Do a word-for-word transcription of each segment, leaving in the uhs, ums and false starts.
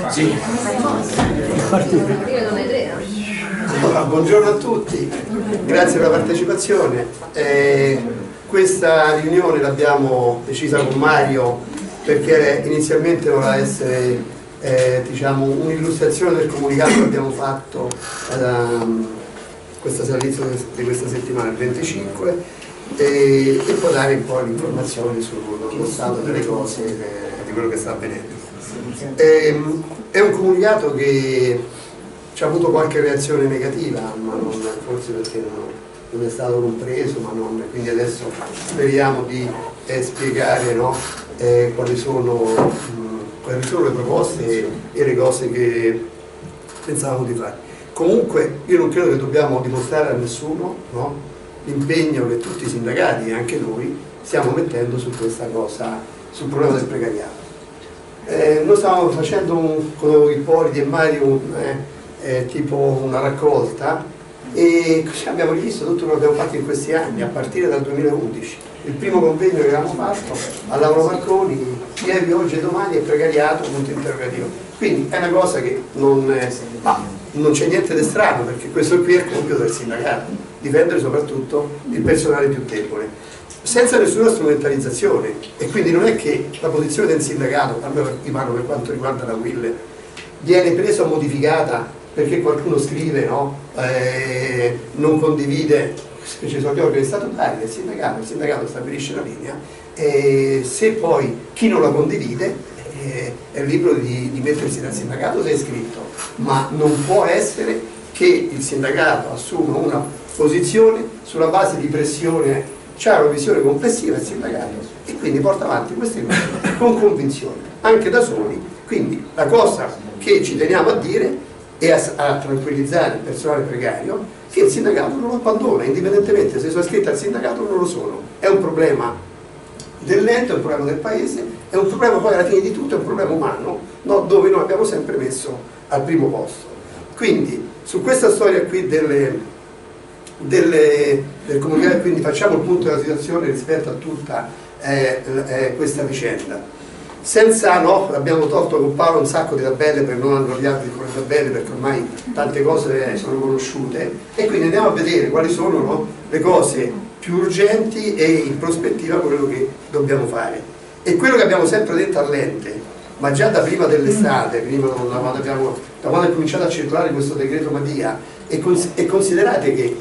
Sì. Allora, buongiorno a tutti, grazie per la partecipazione. Eh, questa riunione l'abbiamo decisa con Mario perché inizialmente voleva essere eh, diciamo, un'illustrazione del comunicato che abbiamo fatto eh, questo servizio di questa settimana, il venticinque, e, e poi dare un po' di informazioni sullo stato delle cose e di quello che sta avvenendo. E, è un comunicato che ci ha avuto qualche reazione negativa, ma non, forse perché non, non è stato compreso, ma non, quindi adesso speriamo di eh, spiegare, no, eh, quali, sono, mh, quali sono le proposte e le cose che pensavamo di fare. Comunque io non credo che dobbiamo dimostrare a nessuno, no, l'impegno che tutti i sindacati e anche noi stiamo mettendo su questa cosa, sul problema del precariato. Eh, noi stavamo facendo un, con Ippoliti e Mario un, eh, eh, tipo una raccolta e abbiamo rivisto tutto quello che abbiamo fatto in questi anni a partire dal duemilaundici. Il primo convegno che avevamo fatto a Lauro Marconi, ieri, oggi e domani, è precariato, punto interrogativo. Quindi è una cosa che non, eh, non c'è niente di strano, perché questo qui è il compito del sindacato, difendere soprattutto il personale più debole, senza nessuna strumentalizzazione. E quindi non è che la posizione del sindacato, almeno vi parlo per quanto riguarda la U I L, viene presa o modificata perché qualcuno scrive, no? eh, non condivide, ci sono gli organi statutari del sindacato, il sindacato stabilisce la linea, e se poi chi non la condivide eh, è libero di, di mettersi dal sindacato se è iscritto, ma non può essere che il sindacato assuma una posizione sulla base di pressione, c'è una visione complessiva del sindacato e quindi porta avanti queste cose con convinzione, anche da soli. Quindi la cosa che ci teniamo a dire e a, a tranquillizzare il personale precario che il sindacato non lo abbandona, indipendentemente se sono iscritti al sindacato o non lo sono. È un problema dell'ente, è un problema del paese, è un problema poi alla fine di tutto, è un problema umano, no? Dove noi abbiamo sempre messo al primo posto. Quindi su questa storia qui delle, delle, del comunicato, quindi facciamo il punto della situazione rispetto a tutta eh, eh, questa vicenda. Senza, no, abbiamo tolto con Paolo un sacco di tabelle per non annoiarvi con le tabelle, perché ormai tante cose sono conosciute, e quindi andiamo a vedere quali sono, no, le cose più urgenti e in prospettiva quello che dobbiamo fare. E quello che abbiamo sempre detto all'ente, ma già da prima dell'estate, prima da quando, abbiamo, da quando è cominciato a circolare questo decreto Madia, e, cons e considerate che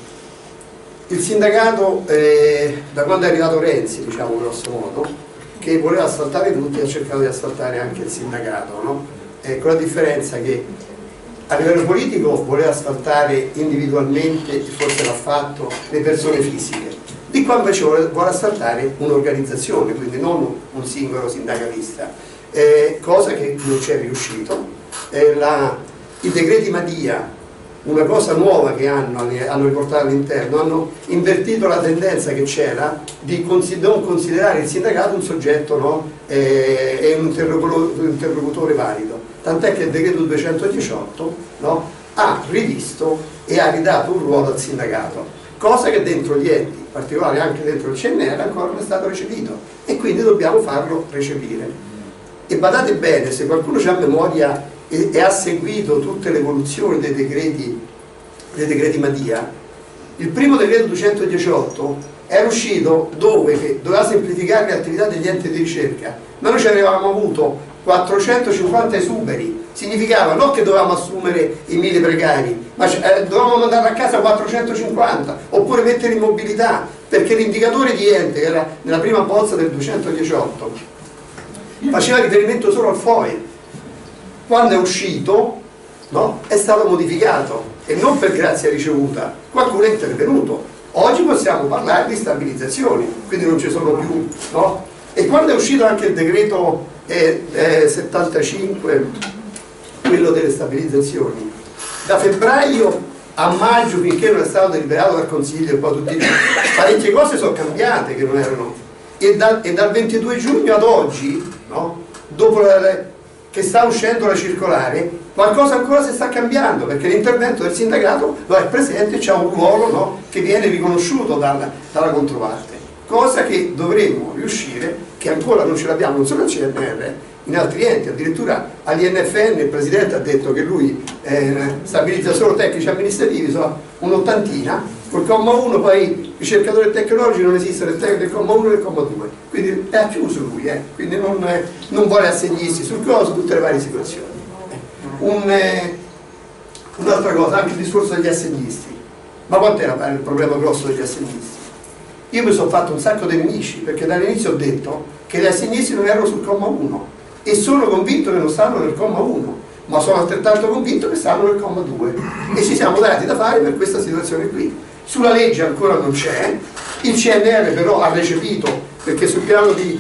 il sindacato, eh, da quando è arrivato Renzi, diciamo grosso modo, che voleva assaltare tutti, ha cercato di assaltare anche il sindacato, no? Eh, con la differenza che a livello politico voleva assaltare individualmente, forse l'ha fatto, le persone fisiche. Di qua invece vuole, vuole assaltare un'organizzazione, quindi non un singolo sindacalista, eh, cosa che non c'è riuscito. Eh, la, I decreti Madia, una cosa nuova che hanno, hanno riportato all'interno, hanno invertito la tendenza che c'era di non considerare il sindacato un soggetto, no, e eh, un interlocutore valido, tant'è che il decreto duecentodiciotto, no, ha rivisto e ha ridato un ruolo al sindacato, cosa che dentro gli enti, in particolare anche dentro il C N R, ancora non è stato recepito, e quindi dobbiamo farlo recepire. E badate bene, se qualcuno ha memoria e, e ha seguito tutte le evoluzioni dei decreti, dei decreti Madia, il primo decreto duecentodiciotto era uscito dove che doveva semplificare le attività degli enti di ricerca, ma noi ci avevamo avuto quattrocentocinquanta esuberi, significava non che dovevamo assumere i mille precari, ma eh, dovevamo mandare a casa quattrocentocinquanta, oppure mettere in mobilità, perché l'indicatore di ente, che era nella prima bozza del duecentodiciotto, faceva riferimento solo al F O E. Quando è uscito, no, è stato modificato, e non per grazia ricevuta, qualcuno è intervenuto. Oggi possiamo parlare di stabilizzazioni, quindi non ci sono più, no? E quando è uscito anche il decreto eh, eh, settantacinque, quello delle stabilizzazioni, da febbraio a maggio, finché non è stato deliberato dal Consiglio, e poi tutti, parecchie cose sono cambiate che non erano, e, da, e dal ventidue giugno ad oggi, no, dopo la, che sta uscendo la circolare, qualcosa ancora si sta cambiando, perché l'intervento del sindacato lo è presente, c'è un ruolo, no, che viene riconosciuto dalla, dalla controparte, cosa che dovremmo riuscire, che ancora non ce l'abbiamo non solo al C N R, in altri enti, addirittura all'I N F N il Presidente ha detto che lui eh, stabilizza solo tecnici amministrativi, sono un'ottantina, col comma uno poi ricercatori tecnologici non esiste nel, nel comma uno e nel comma due, quindi è chiuso lui, eh, quindi non, eh, non vuole assegnisti sul coso, tutte le varie situazioni. Un, eh, un'altra cosa, anche il discorso degli assegnisti. Ma quanto era il problema grosso degli assegnisti? Io mi sono fatto un sacco di nemici perché dall'inizio ho detto che gli assegnisti non erano sul comma uno e sono convinto che non stanno nel comma uno, ma sono altrettanto convinto che stanno nel comma due e ci siamo dati da fare per questa situazione qui. Sulla legge ancora non c'è, il C N R però ha recepito, perché sul piano di,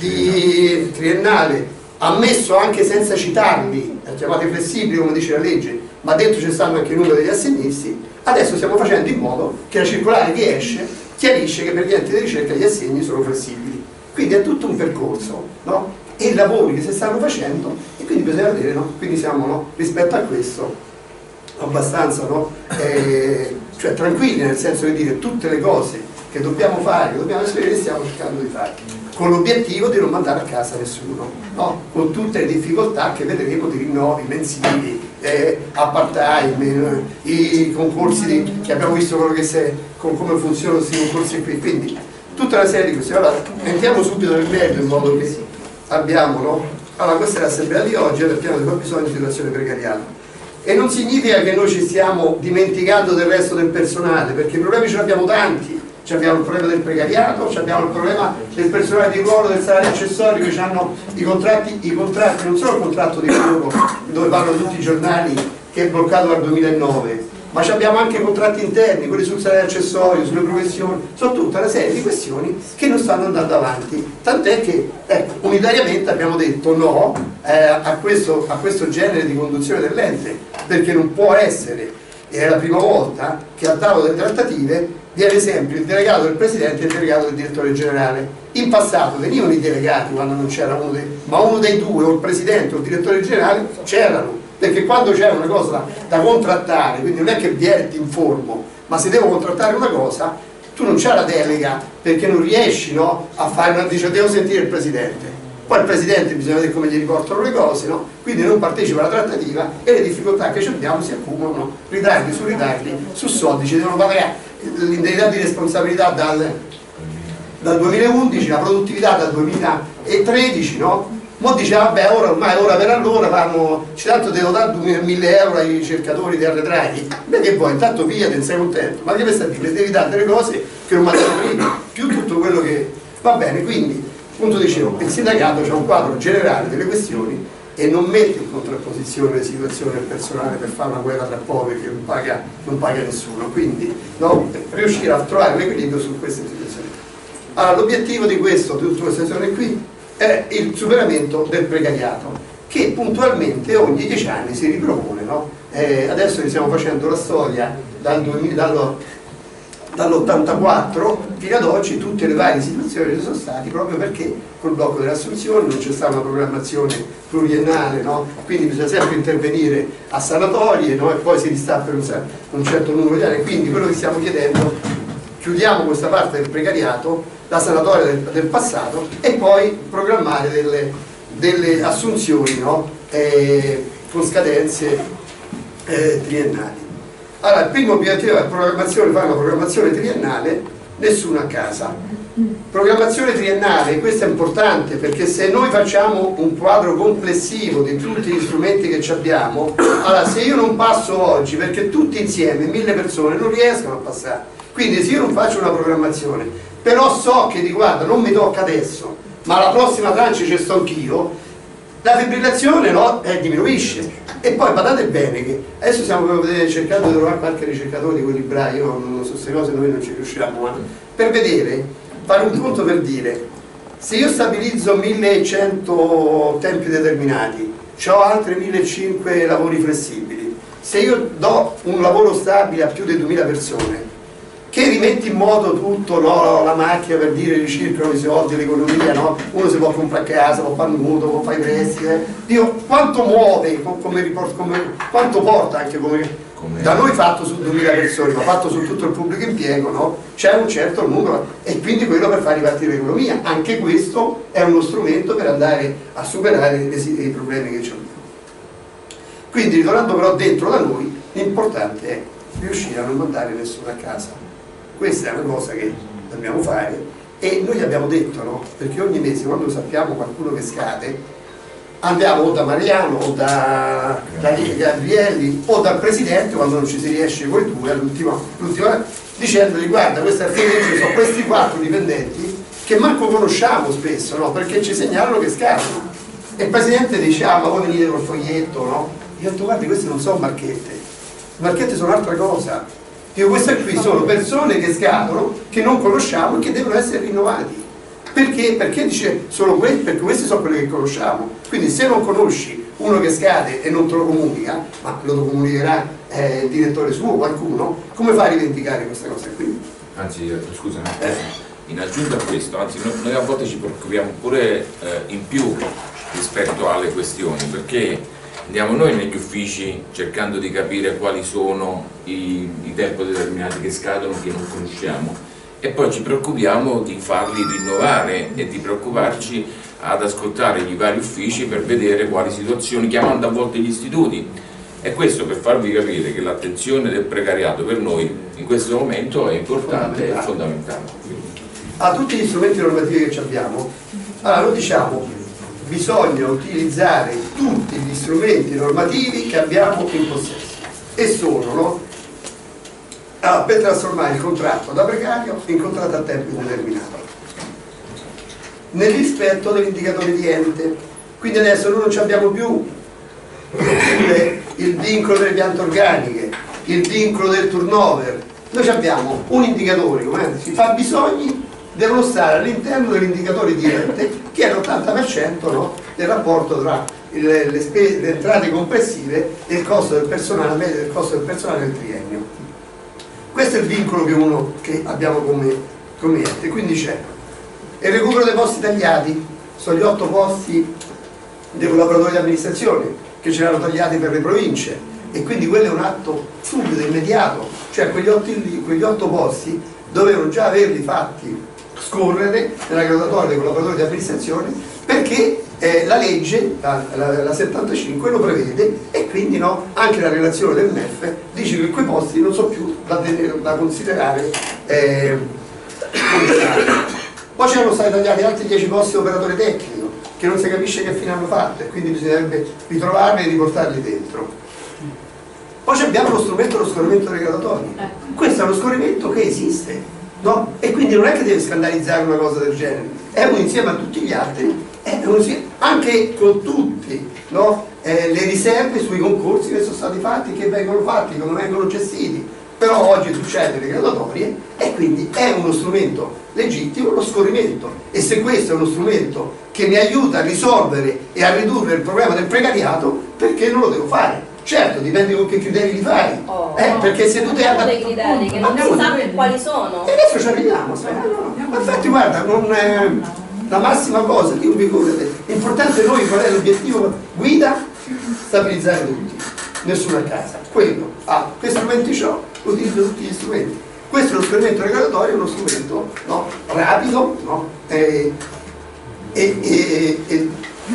di triennale ha messo anche senza citarli, chiamati flessibili come dice la legge, ma dentro ci stanno anche il numero degli assegnisti. Adesso stiamo facendo in modo che la circolare che esce chiarisce che per gli enti di ricerca gli assegni sono flessibili. Quindi è tutto un percorso, no? E i lavori che si stanno facendo e quindi bisogna vedere, no? Quindi siamo, no? Rispetto a questo abbastanza, no? eh, cioè tranquilli, nel senso di dire tutte le cose che dobbiamo fare, che dobbiamo essere, le stiamo cercando di fare, con l'obiettivo di non mandare a casa nessuno, no? Con tutte le difficoltà che vedremo di rinnovi mensili, eh, a part-time, eh, i concorsi di, che abbiamo visto quello che se, con come funzionano questi concorsi qui, quindi tutta una serie di queste. Allora entriamo subito nel merito in modo che abbiamo, no? Allora questa è l'assemblea di oggi, del piano di fabbisogno di situazione precariata. E non significa che noi ci stiamo dimenticando del resto del personale, perché i problemi ce ne abbiamo tanti. Abbiamo il problema del precariato, abbiamo il problema del personale di ruolo, del salario accessorio, che hanno i contratti, i contratti, non solo il contratto di lavoro dove parlano tutti i giornali che è bloccato dal duemilanove, ma abbiamo anche i contratti interni, quelli sul salario accessorio, sulle professioni, sono tutta una serie di questioni che non stanno andando avanti, tant'è che ecco, unitariamente abbiamo detto no eh, a, questo, a questo genere di conduzione dell'ente, perché non può essere, e è la prima volta che al tavolo delle trattative viene sempre il delegato del Presidente e il delegato del Direttore Generale. In passato venivano i delegati quando non c'era uno dei, ma uno dei due, o il Presidente o il Direttore Generale, c'erano, perché quando c'era una cosa da, da contrattare, quindi non è che viene ti informo, ma se devo contrattare una cosa, tu non c'hai la delega, perché non riesci, no, a fare una, dice devo sentire il Presidente. Poi il Presidente bisogna vedere come gli riportano le cose, no? Quindi non partecipa alla trattativa e le difficoltà che abbiamo si accumulano, ritardi su ritardi, su soldi, ci devono pagare l'indennità di responsabilità dal, dal duemilaundici, la produttività dal duemilatredici, no? Mo dice vabbè ora ormai ora per allora vanno, tanto devo dare mille euro ai ricercatori di arretrati, beh che vuoi, intanto pigliate, non sei contento, ma che per sta dire, devi dare delle cose che non mandano prima, più tutto quello che va bene, quindi appunto dicevo, il sindacato c'è un quadro generale delle questioni e non mette in contrapposizione le situazioni del personale per fare una guerra tra poveri che non paga, non paga nessuno, quindi no, riuscire a trovare l'equilibrio su queste situazioni. Allora l'obiettivo di questo, di tutta questa situazione qui, è il superamento del precariato, che puntualmente ogni dieci anni si ripropone, no? Eh, adesso ne stiamo facendo la storia dal duemila, dall'ottantaquattro fino ad oggi, tutte le varie situazioni ci sono state proprio perché col blocco delle assunzioni non c'è stata una programmazione pluriennale, no? Quindi bisogna sempre intervenire a sanatorie, no? E poi si rista per un certo numero di anni, quindi quello che stiamo chiedendo, chiudiamo questa parte del precariato, la sanatoria del, del passato e poi programmare delle, delle assunzioni, no? eh, con scadenze eh, triennali. Allora, il primo obiettivo è la programmazione, fare una programmazione triennale, nessuno a casa. Programmazione triennale, questo è importante perché se noi facciamo un quadro complessivo di tutti gli strumenti che abbiamo, allora se io non passo oggi, perché tutti insieme, mille persone, non riescono a passare, quindi se io non faccio una programmazione, però so che di guarda, non mi tocca adesso, ma la prossima tranche ci sto anch'io, la fibrillazione no, eh, diminuisce. E poi badate bene che adesso stiamo cercando di trovare qualche ricercatore di quelli bravi, io non so queste cose, noi non ci riusciamo, ma per vedere, fare un conto per dire, se io stabilizzo millecento tempi determinati, ho altri millecinquecento lavori flessibili, se io do un lavoro stabile a più di duemila persone, che rimetti in modo tutto, no, la macchina per dire ricircolano i soldi, l'economia, no? Uno si può comprare a casa, può fare un mutuo, può fare i prestiti, eh. Dio, quanto muove, come, come, quanto porta anche come, Come... Da noi fatto su duemila persone, ma fatto su tutto il pubblico impiego, no? C'è un certo numero e quindi quello per far ripartire l'economia. Anche questo è uno strumento per andare a superare i problemi che abbiamo. Quindi ritornando però dentro da noi, l'importante è riuscire a non mandare nessuno a casa. Questa è una cosa che dobbiamo fare e noi abbiamo detto, no? Perché ogni mese quando sappiamo qualcuno che scade, andiamo o da Mariano o da, da Gabrielli o dal Presidente quando non ci si riesce con i due all'ultima, dicendogli guarda questa legge sono questi quattro dipendenti che manco conosciamo spesso, no? Perché ci segnalano che scadono e il Presidente dice ah ma voi venite col foglietto, no? Io ho detto guardi queste non sono marchette, le marchette sono un'altra cosa, dico queste qui sono persone che scadono che non conosciamo e che devono essere rinnovati. Perché? Perché dice solo questo? Perché questi sono quelli che conosciamo. Quindi se non conosci uno che scade e non te lo comunica, ma lo comunicherà eh, il direttore suo o qualcuno, come fai a rivendicare questa cosa qui? Anzi, scusa, eh. in aggiunta a questo, anzi noi, noi a volte ci preoccupiamo pure eh, in più rispetto alle questioni, perché andiamo noi negli uffici cercando di capire quali sono i, i tempi determinati che scadono, che non conosciamo, e poi ci preoccupiamo di farli rinnovare e di preoccuparci ad ascoltare i vari uffici per vedere quali situazioni, chiamando a volte gli istituti, e questo per farvi capire che l'attenzione del precariato per noi in questo momento è importante e fondamentale. A tutti gli strumenti normativi che abbiamo, allora noi diciamo bisogna utilizzare tutti gli strumenti normativi che abbiamo in possesso e sono, no? Allora, per trasformare il contratto da precario in contratto a tempo indeterminato nel rispetto dell'indicatore di ente. Quindi adesso noi non abbiamo più il vincolo delle piante organiche, il vincolo del turnover, noi abbiamo un indicatore, come si fa bisogni devono stare all'interno dell'indicatore di ente che è l'ottanta per cento, no, del rapporto tra le, le, spese, le entrate complessive e il costo del personale, medio del costo del personale del triennio. Questo è il vincolo che, uno, che abbiamo come, come ente. Quindi c'è il recupero dei posti tagliati, sono gli otto posti dei collaboratori di amministrazione che ce l'hanno tagliati per le province e quindi quello è un atto subito, immediato, cioè quegli otto, quegli otto posti dovevano già averli fatti scorrere nella graduatoria dei collaboratori di amministrazione perché eh, la legge, la, la, la settantacinque lo prevede e quindi no, anche la relazione del M E F dice che quei posti non sono più da, tenere, da considerare eh, poi c'erano stati tagliati altri dieci posti di operatore tecnico che non si capisce che fine hanno fatto e quindi bisognerebbe ritrovarli e riportarli dentro. Poi abbiamo lo strumento dello scorrimento delle graduatorie, questo è uno scorrimento che esiste, no? E quindi non è che deve scandalizzare una cosa del genere, è un insieme a tutti gli altri, è un insieme, anche con tutti, no? eh, le riserve sui concorsi che sono stati fatti, che vengono fatti, come vengono gestiti, però oggi succede le graduatorie e quindi è uno strumento legittimo lo scorrimento e se questo è uno strumento che mi aiuta a risolvere e a ridurre il problema del precariato, perché non lo devo fare? Certo, dipende con che criteri li fai. Oh, eh, no, perché se tu devi andare... dei criteri che non si sa quali sono. E adesso ci arriviamo. No, no. Infatti guarda, non è la massima cosa di un vigore. L'importante è noi qual è l'obiettivo guida? Stabilizzare tutti, nessuno a casa. Quello, ah, che strumenti ho? Utilizzo tutti gli strumenti. Questo è lo strumento regolatorio, è uno strumento no, rapido, no? E, e, e, e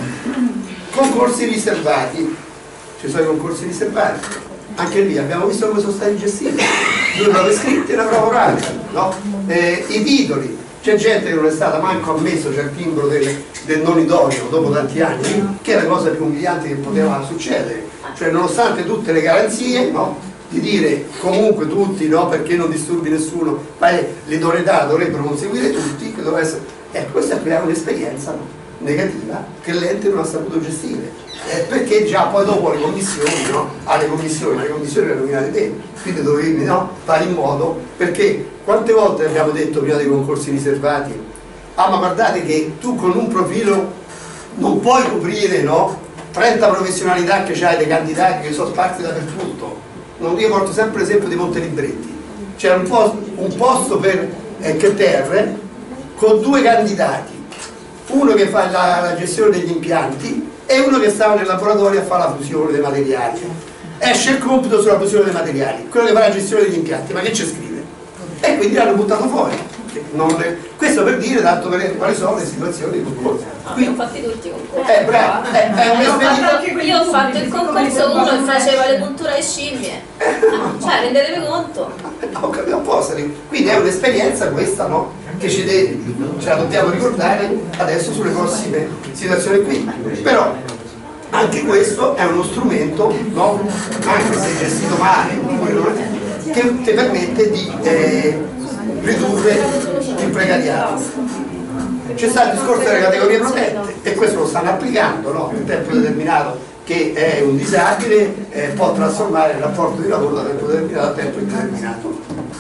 concorsi riservati. Ci sono i concorsi riservati, anche lì abbiamo visto come sono stati gestiti, due prove scritte e una prova orale, no? eh, i titoli, c'è gente che non è stata manco ammesso, c'è il timbro del, del non idoneo dopo tanti anni, che è la cosa più umiliante che poteva succedere, cioè nonostante tutte le garanzie, no? Di dire comunque tutti, no? Perché non disturbi nessuno, ma l'idoneità dovrebbero conseguire tutti, che doveva essere... ecco, questa è un'esperienza no? negativa che l'ente non ha saputo gestire. Eh, perché già poi dopo le commissioni, no? alle commissioni, ma le commissioni le nominate te, quindi dovevi no? fare in modo, perché quante volte abbiamo detto prima dei concorsi riservati, ah ma guardate che tu con un profilo non puoi coprire no? trenta professionalità che c'hai dei candidati che sono sparsi dappertutto. Non, io porto sempre l'esempio di Montelibretti, c'era un, posto, un posto per eh, Q T R con due candidati, uno che fa la, la gestione degli impianti e uno che stava nel laboratorio a fare la fusione dei materiali. esce il compito sulla produzione dei materiali, quello che fa la gestione degli impianti, ma che ci scrive? E quindi l'hanno buttato fuori. Non, questo per dire tanto per quali sono le situazioni di concorso. Li ho fatti tutti i concorsi. Eh, bravo, è, è un Io ho fatto il concorso uno e faceva le punture ai scimmie. Cioè, rendetevi conto. Ho capito apposta. Quindi è un'esperienza questa, no? Che ci deve, ce la dobbiamo ricordare adesso sulle prossime situazioni qui. Però anche questo è uno strumento, no? Anche se gestito male, che ti permette di eh, ridurre il precariato. C'è stato il discorso delle categorie protette e questo lo stanno applicando, no? Il tempo determinato che è un disabile eh, può trasformare il rapporto di lavoro da tempo determinato a tempo indeterminato.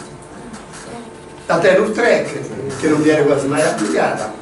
La tenure track che non viene quasi mai applicata.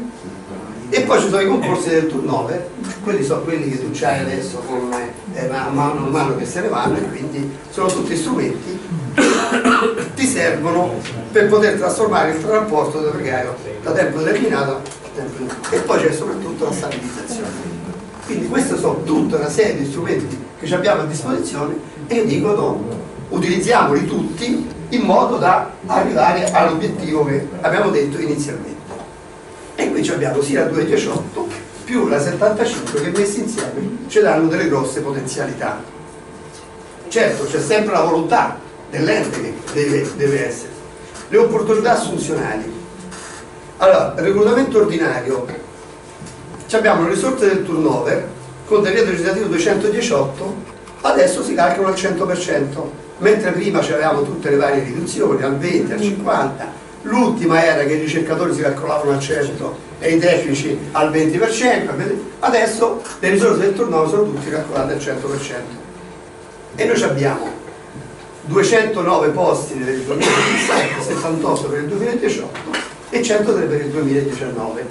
E poi ci sono i concorsi del turnover, quelli sono quelli che tu c'hai adesso con eh, man mano a mano che se ne vanno, e quindi sono tutti strumenti che ti servono per poter trasformare il rapporto del precario da tempo determinato a tempo indeterminato. E poi c'è soprattutto la stabilizzazione. Quindi queste sono tutta una serie di strumenti che abbiamo a disposizione e io dico no, utilizziamoli tutti in modo da arrivare all'obiettivo che abbiamo detto inizialmente. E qui abbiamo sia la duecentodiciotto più la settantacinque che messi insieme ci danno delle grosse potenzialità. Certo, c'è sempre la volontà dell'ente che deve, deve essere. Le opportunità assunzionali. Allora, il reclutamento ordinario, abbiamo le risorse del turnover, con decreto legislativo duecentodiciotto, adesso si calcolano al cento per cento, mentre prima avevamo tutte le varie riduzioni, al venti, al cinquanta, l'ultima era che i ricercatori si calcolavano al cento e i tecnici al venti per cento, adesso le risorse del turnover sono tutte calcolate al cento per cento. E noi abbiamo duecentonove posti per il duemiladiciassette, settantotto per il duemiladiciotto e centotré per il duemiladiciannove.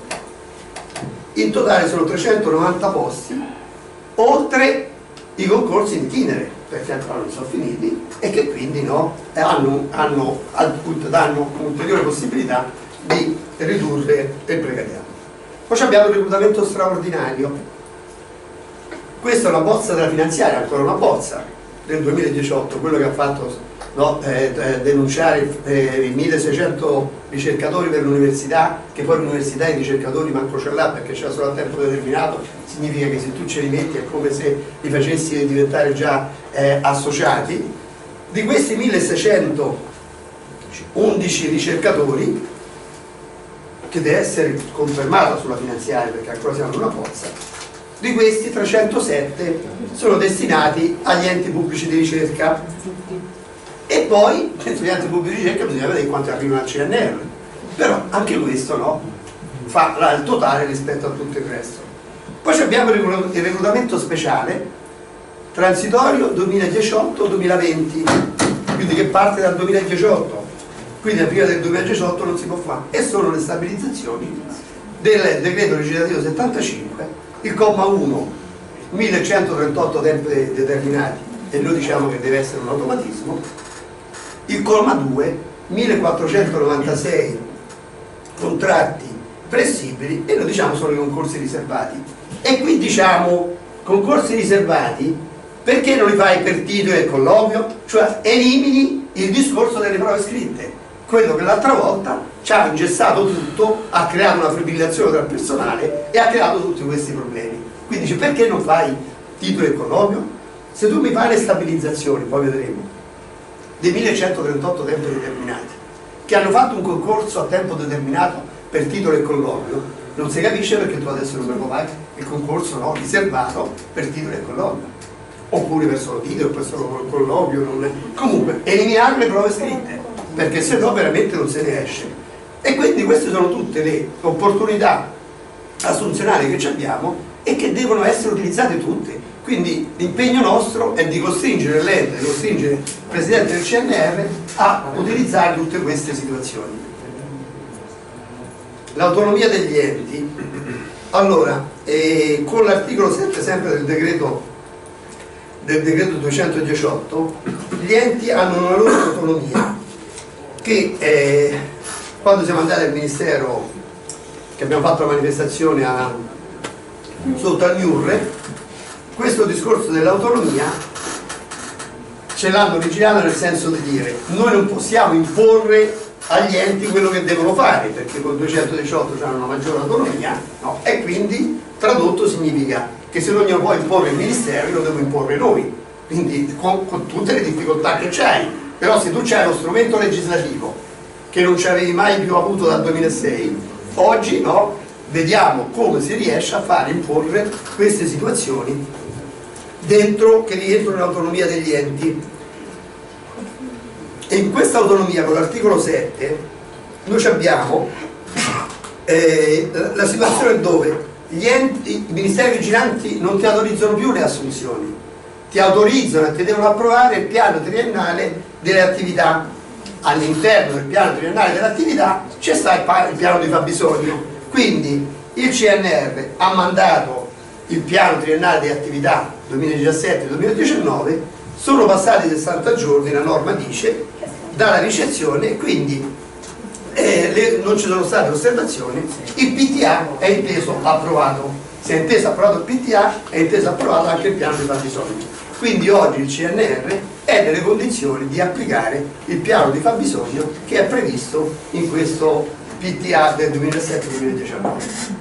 In totale sono trecentonovanta posti, oltre i concorsi in itinere, perché ancora non sono finiti, e che quindi no, hanno, hanno, danno un'ulteriore possibilità di ridurre il precariato. Poi abbiamo il reclutamento straordinario. Questa è una bozza della finanziaria, ancora una bozza del duemiladiciotto, quello che ha fatto no, eh, eh, denunciare eh, i milleseicento ricercatori per l'università, che poi l'università i ricercatori manco ce l'ha perché c'è solo a tempo determinato, significa che se tu ce li metti è come se li facessi diventare già eh, associati. Di questi milleseicentoundici ricercatori, che deve essere confermata sulla finanziaria perché ancora siamo in una bozza, di questi trecentosette sono destinati agli enti pubblici di ricerca. E poi, sugli enti pubblici di ricerca bisogna vedere quanti arrivano al C N R, però anche questo no, fa il totale rispetto a tutto il resto. Poi abbiamo il reclutamento speciale, transitorio duemiladiciotto duemilaventi, quindi che parte dal duemiladiciotto, quindi prima del duemiladiciotto non si può fare, e sono le stabilizzazioni del decreto legislativo settantacinque, il comma uno, millecentotrentotto tempi determinati, e noi diciamo che deve essere un automatismo, il comma due, millequattrocentonovantasei contratti flessibili, e noi diciamo sono i concorsi riservati. E qui diciamo concorsi riservati perché non li fai per titolo e colloquio, cioè elimini il discorso delle prove scritte, quello che l'altra volta ci ha ingessato tutto, ha creato una fibrillazione tra il personale e ha creato tutti questi problemi. Quindi dice, perché non fai titolo e colloquio? Se tu mi fai le stabilizzazioni, poi vedremo, dei millecentotrentotto tempi determinati, che hanno fatto un concorso a tempo determinato per titolo e colloquio, non si capisce perché tu adesso non me lo fai il concorso no, riservato per titolo e colloquio, oppure per solo titolo, per solo colloquio, non è... comunque eliminare le prove scritte, perché se no veramente non se ne esce. E quindi queste sono tutte le opportunità assunzionali che abbiamo e che devono essere utilizzate tutte. Quindi l'impegno nostro è di costringere l'ente, di costringere il Presidente del C N R a utilizzare tutte queste situazioni. L'autonomia degli enti. Allora, eh, con l'articolo sette sempre del decreto, del decreto duecentodiciotto, gli enti hanno una loro autonomia che eh, quando siamo andati al Ministero, che abbiamo fatto la manifestazione a, sotto al Miurre, questo discorso dell'autonomia ce l'hanno vigilata nel senso di dire noi non possiamo imporre agli enti quello che devono fare, perché con duecentodiciotto hanno una maggiore autonomia, no? E quindi tradotto significa che se non glielo può imporre il Ministero lo devo imporre noi, quindi con, con tutte le difficoltà che c'hai. Però se tu c'hai lo strumento legislativo che non ci avevi mai più avuto dal duemilasei, oggi no, vediamo come si riesce a fare imporre queste situazioni dentro, che rientrano nell'autonomia degli enti. E in questa autonomia, con l'articolo sette, noi abbiamo eh, la situazione dove gli enti, i ministeri vigilanti non ti autorizzano più le assunzioni, ti autorizzano e ti devono approvare il piano triennale delle attività. All'interno del piano triennale delle attività c'è sta il, il piano di fabbisogno, quindi il C N R ha mandato il piano triennale di attività duemiladiciassette duemiladiciannove, sono passati sessanta giorni, la norma dice, dalla ricezione, quindi eh, le, non ci sono state osservazioni, il P T A è inteso approvato, se è inteso approvato il P T A è inteso approvato anche il piano di fabbisogno, quindi oggi il C N R è nelle condizioni di applicare il piano di fabbisogno che è previsto in questo P T A del duemilasette duemiladiciannove.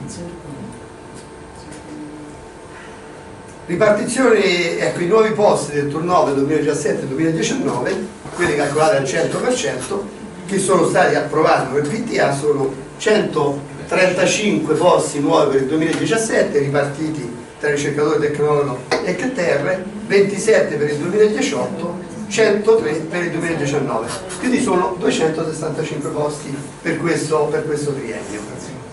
Ripartizione, ecco, i nuovi posti del turnover duemiladiciassette duemiladiciannove, quelli calcolati al cento per cento, che sono stati approvati nel P T A, sono centotrentacinque posti nuovi per il duemiladiciassette, ripartiti tra ricercatore tecnologo e C T R, ventisette per il duemiladiciotto, centotré per il duemiladiciannove, quindi sono duecentosessantacinque posti per questo, per questo triennio.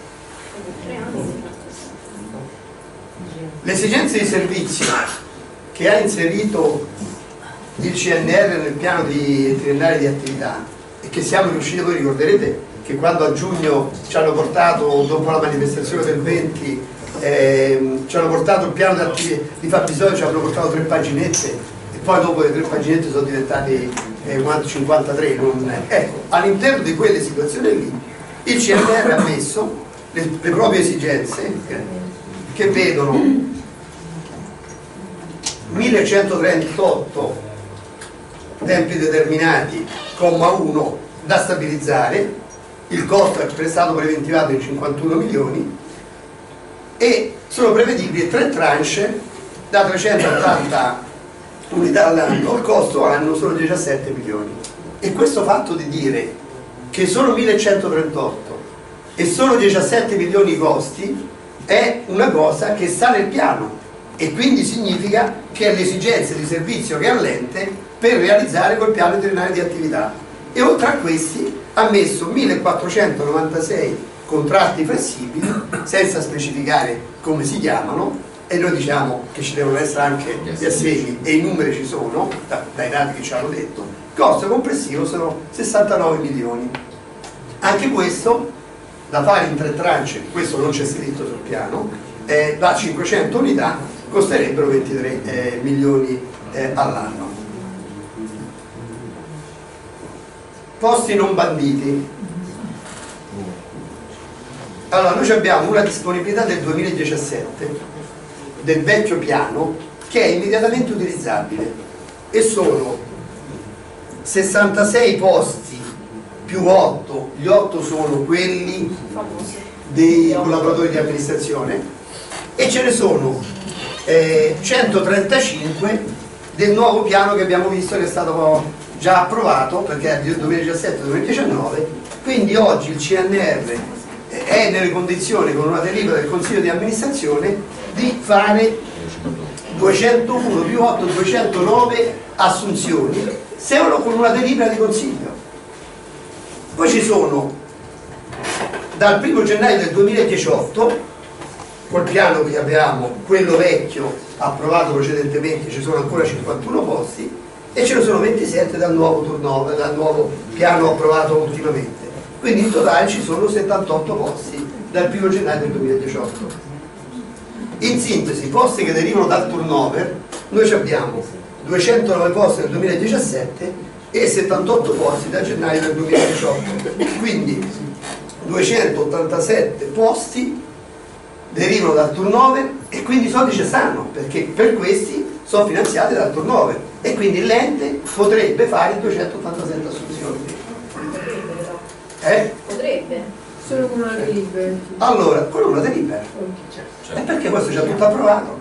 Le esigenze di servizio che ha inserito il C N R nel piano di triennale di attività e che siamo riusciti, voi ricorderete che quando a giugno ci hanno portato, dopo la manifestazione del venti, eh, ci hanno portato il piano di, di fabbisogno, ci hanno portato tre paginette e poi dopo le tre paginette sono diventate eh, cinquantatré. Non, ecco, all'interno di quelle situazioni lì il C N R ha messo le, le proprie esigenze eh, che vedono millecentotrentotto tempi determinati, comma uno, da stabilizzare, il costo è stato preventivato in cinquantuno milioni e sono prevedibili tre tranche da trecentottanta unità all'anno, il costo anno sono diciassette milioni. E questo fatto di dire che sono millecentotrentotto e sono diciassette milioni i costi è una cosa che sta nel piano e quindi significa che è l'esigenza di servizio che ha l'ente per realizzare quel piano triennale di attività. E oltre a questi ha messo millequattrocentonovantasei contratti flessibili senza specificare come si chiamano, e noi diciamo che ci devono essere anche gli assegni e i numeri ci sono da, dai dati che ci hanno detto. Il costo complessivo sono sessantanove milioni. Anche questo da fare in tre tranche, questo non c'è scritto sul piano, eh, da cinquecento unità costerebbero ventitré eh, milioni eh, all'anno. Posti non banditi. Allora, noi abbiamo una disponibilità del duemiladiciassette del vecchio piano che è immediatamente utilizzabile e sono sessantasei posti più otto, gli otto sono quelli dei collaboratori di amministrazione e ce ne sono eh, centotrentacinque del nuovo piano che abbiamo visto che è stato già approvato perché è del duemiladiciassette duemiladiciannove, quindi oggi il C N R è nelle condizioni con una delibera del Consiglio di amministrazione di fare duecentouno più otto, duecentonove assunzioni, solo con una delibera di Consiglio. Poi ci sono dal primo gennaio del duemiladiciotto, col piano che abbiamo, quello vecchio approvato precedentemente, ci sono ancora cinquantuno posti e ce ne sono ventisette dal nuovo turnover, dal nuovo piano approvato ultimamente. Quindi in totale ci sono settantotto posti dal primo gennaio del duemiladiciotto. In sintesi, posti che derivano dal turnover, noi abbiamo duecentonove posti nel duemiladiciassette e settantotto posti da gennaio del duemiladiciotto, quindi duecentottantasette posti derivano dal turnover e quindi i soldi ci stanno perché per questi sono finanziati dal turnover. e quindi l'ente potrebbe fare duecentottantasette assunzioni. Potrebbe però. Eh? Potrebbe. Solo con una delibera. Allora, con una delibera. E perché questo è già tutto approvato.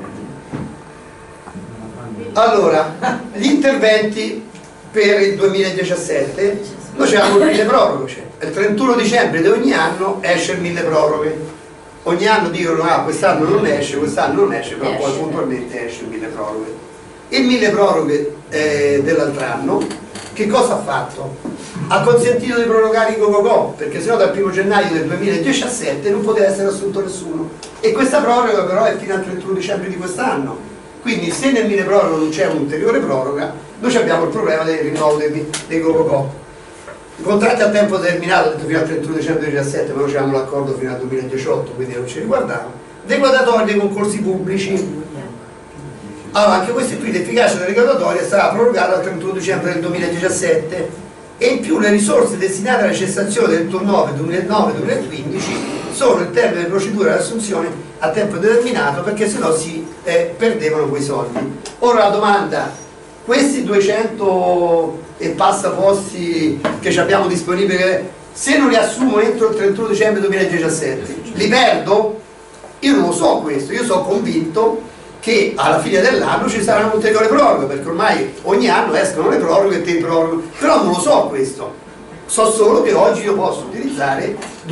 Allora, gli interventi per il duemiladiciassette, noi abbiamo il mille proroghe. Il trentuno dicembre di ogni anno esce il mille proroghe. Ogni anno dicono ah quest'anno non esce, quest'anno non esce, però poi puntualmente esce il mille proroghe. Il mille proroghe eh, dell'altro anno, che cosa ha fatto? Ha consentito di prorogare i go-go-go, perché sennò dal primo gennaio del duemiladiciassette non poteva essere assunto nessuno. E questa proroga però è fino al trentuno dicembre di quest'anno. Quindi se nel mille proroga non c'è un'ulteriore proroga, noi abbiamo il problema del rinnovo dei, dei go-go-go. I contratti a tempo determinato fino al trentuno dicembre duemiladiciassette, però abbiamo l'accordo fino al duemiladiciotto, quindi non ci riguardava. Dei guardatori dei concorsi pubblici. Allora, anche questi qui l'efficacia delle graduatorie sarà prorogata al trentuno dicembre del duemiladiciassette e in più le risorse destinate alla cessazione del turnover duemilanove duemilaquindici sono il termine delle procedure di assunzione a tempo determinato, perché sennò si eh, perdevano quei soldi. Ora la domanda, questi duecento e passa posti che abbiamo disponibili, se non li assumo entro il trentuno dicembre duemiladiciassette, li perdo? Io non lo so questo, io sono convinto che alla fine dell'anno ci sarà un'ulteriore proroga, perché ormai ogni anno escono le proroghe e te proroghe, però non lo so questo, so solo che oggi io posso utilizzare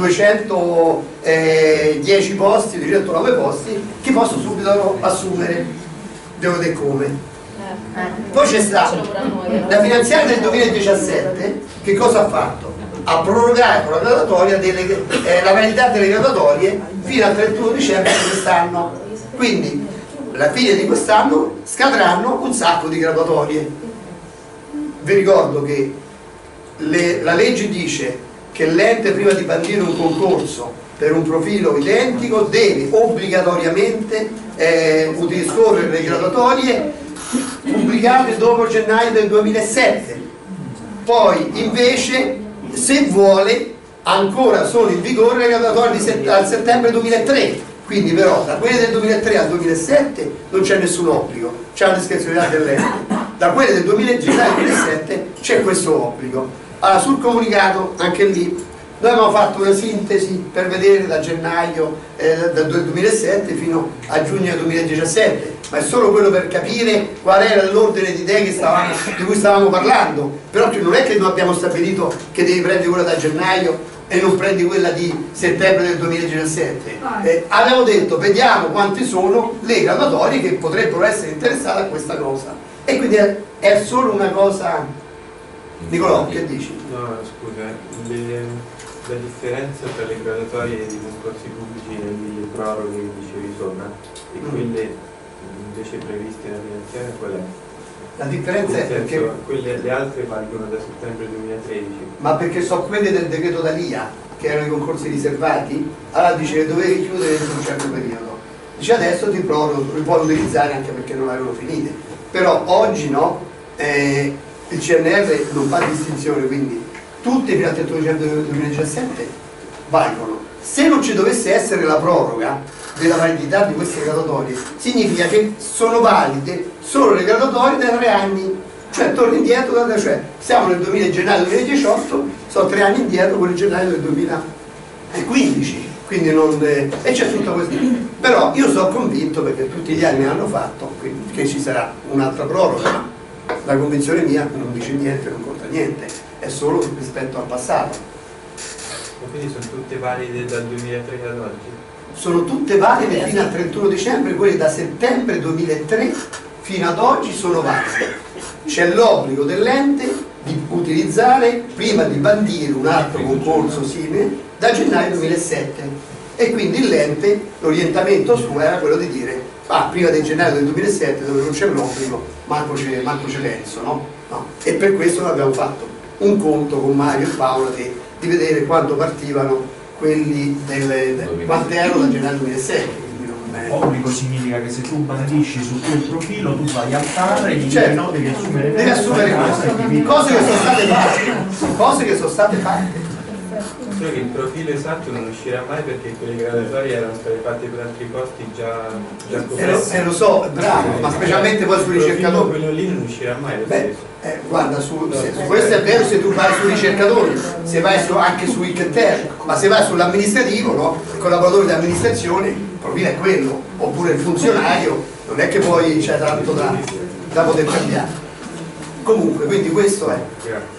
duecentodieci posti, duecentonove posti che posso subito assumere, devo vedere come. Poi c'è stato la finanziaria del duemiladiciassette, che cosa ha fatto? Ha prorogato la graduatoria delle, eh, la validità delle graduatorie fino al trentuno dicembre di quest'anno, quindi alla fine di quest'anno scadranno un sacco di graduatorie. Vi ricordo che le, la legge dice che l'ente prima di bandire un concorso per un profilo identico deve obbligatoriamente eh, disporre le graduatorie pubblicate dopo gennaio del duemilasette. Poi invece, se vuole, ancora sono in vigore le graduatorie di set al settembre duemilatré. Quindi però da quelle del duemilatré al duemilasette non c'è nessun obbligo, c'è la discrezionalità dell'ente. Da quelle del duemilasette c'è questo obbligo. Allora, sul comunicato, anche lì, noi abbiamo fatto una sintesi per vedere da gennaio eh, del duemilasette fino a giugno del duemiladiciassette, ma è solo quello per capire qual era l'ordine di idee che stavamo, di cui stavamo parlando. Però non è che noi abbiamo stabilito che devi prendere quella da gennaio e non prendi quella di settembre del duemiladiciassette. Eh, abbiamo detto vediamo quante sono le graduatorie che potrebbero essere interessate a questa cosa, e quindi è, è solo una cosa. Nicolò, che dici? No, scusa, le, la differenza tra le graduatorie di concorsi pubblici nel mille proroghe che dicevi sopra e mm. quelle invece previste nella finanziaria qual è? La differenza è senso, perché quelle, le altre valgono da settembre duemilatredici. Ma perché so quelle del decreto D'Alia, che erano i concorsi riservati, allora dice che dovevi chiudere entro un certo periodo. Dice adesso ti prorogo, li puoi utilizzare anche perché non avevano finite. Però oggi no, eh, il C N R non fa distinzione, quindi tutte fino al trentuno dicembre duemiladiciassette valgono. Se non ci dovesse essere la proroga della validità di queste graduatorie, significa che sono valide solo le graduatorie da tre anni, cioè torno indietro, da, cioè siamo nel duemila, gennaio duemiladiciotto, sono tre anni indietro con il gennaio del duemilaquindici, quindi non, eh, e c'è tutto questo. Però io sono convinto, perché tutti gli anni hanno fatto, quindi, che ci sarà un'altra proroga. La convinzione mia non dice niente, non conta niente, è solo rispetto al passato. E quindi sono tutte valide dal duemilatré ad oggi? Sono tutte valide fino al trentuno dicembre, quelle da settembre duemilatré fino ad oggi sono valide. C'è l'obbligo dell'ente di utilizzare, prima di bandire un altro concorso simile, da gennaio duemilasette, e quindi l'ente, l'orientamento suo era quello di dire ah, prima del gennaio del duemilasette, dove non c'è l'obbligo, manco c'è l'Enso, no? No? E per questo noi abbiamo fatto un conto con Mario e Paolo di, di vedere quanto partivano quelli del, del quante erano da gennaio duemilasette. Obbligo significa che se tu bandisci su quel profilo tu vai a fare e certo, no, devi assumere, devi assumere cose, cose che sono state fatte, cose che sono state fatte. Solo che il profilo esatto non uscirà mai perché quelle graduatorie erano state fatte per altri costi già, già coperti. Eh, lo so, bravo, ma specialmente poi sui ricercatori. Quello lì non uscirà mai lo Beh, stesso. eh, guarda, su, se, su questo è vero se tu vai sui ricercatori, se vai su, anche su Icter, ma se vai sull'amministrativo, no? Il collaboratore di amministrazione, il profilo è quello, oppure il funzionario, non è che poi c'è tanto da, da poter cambiare. Comunque, quindi questo è.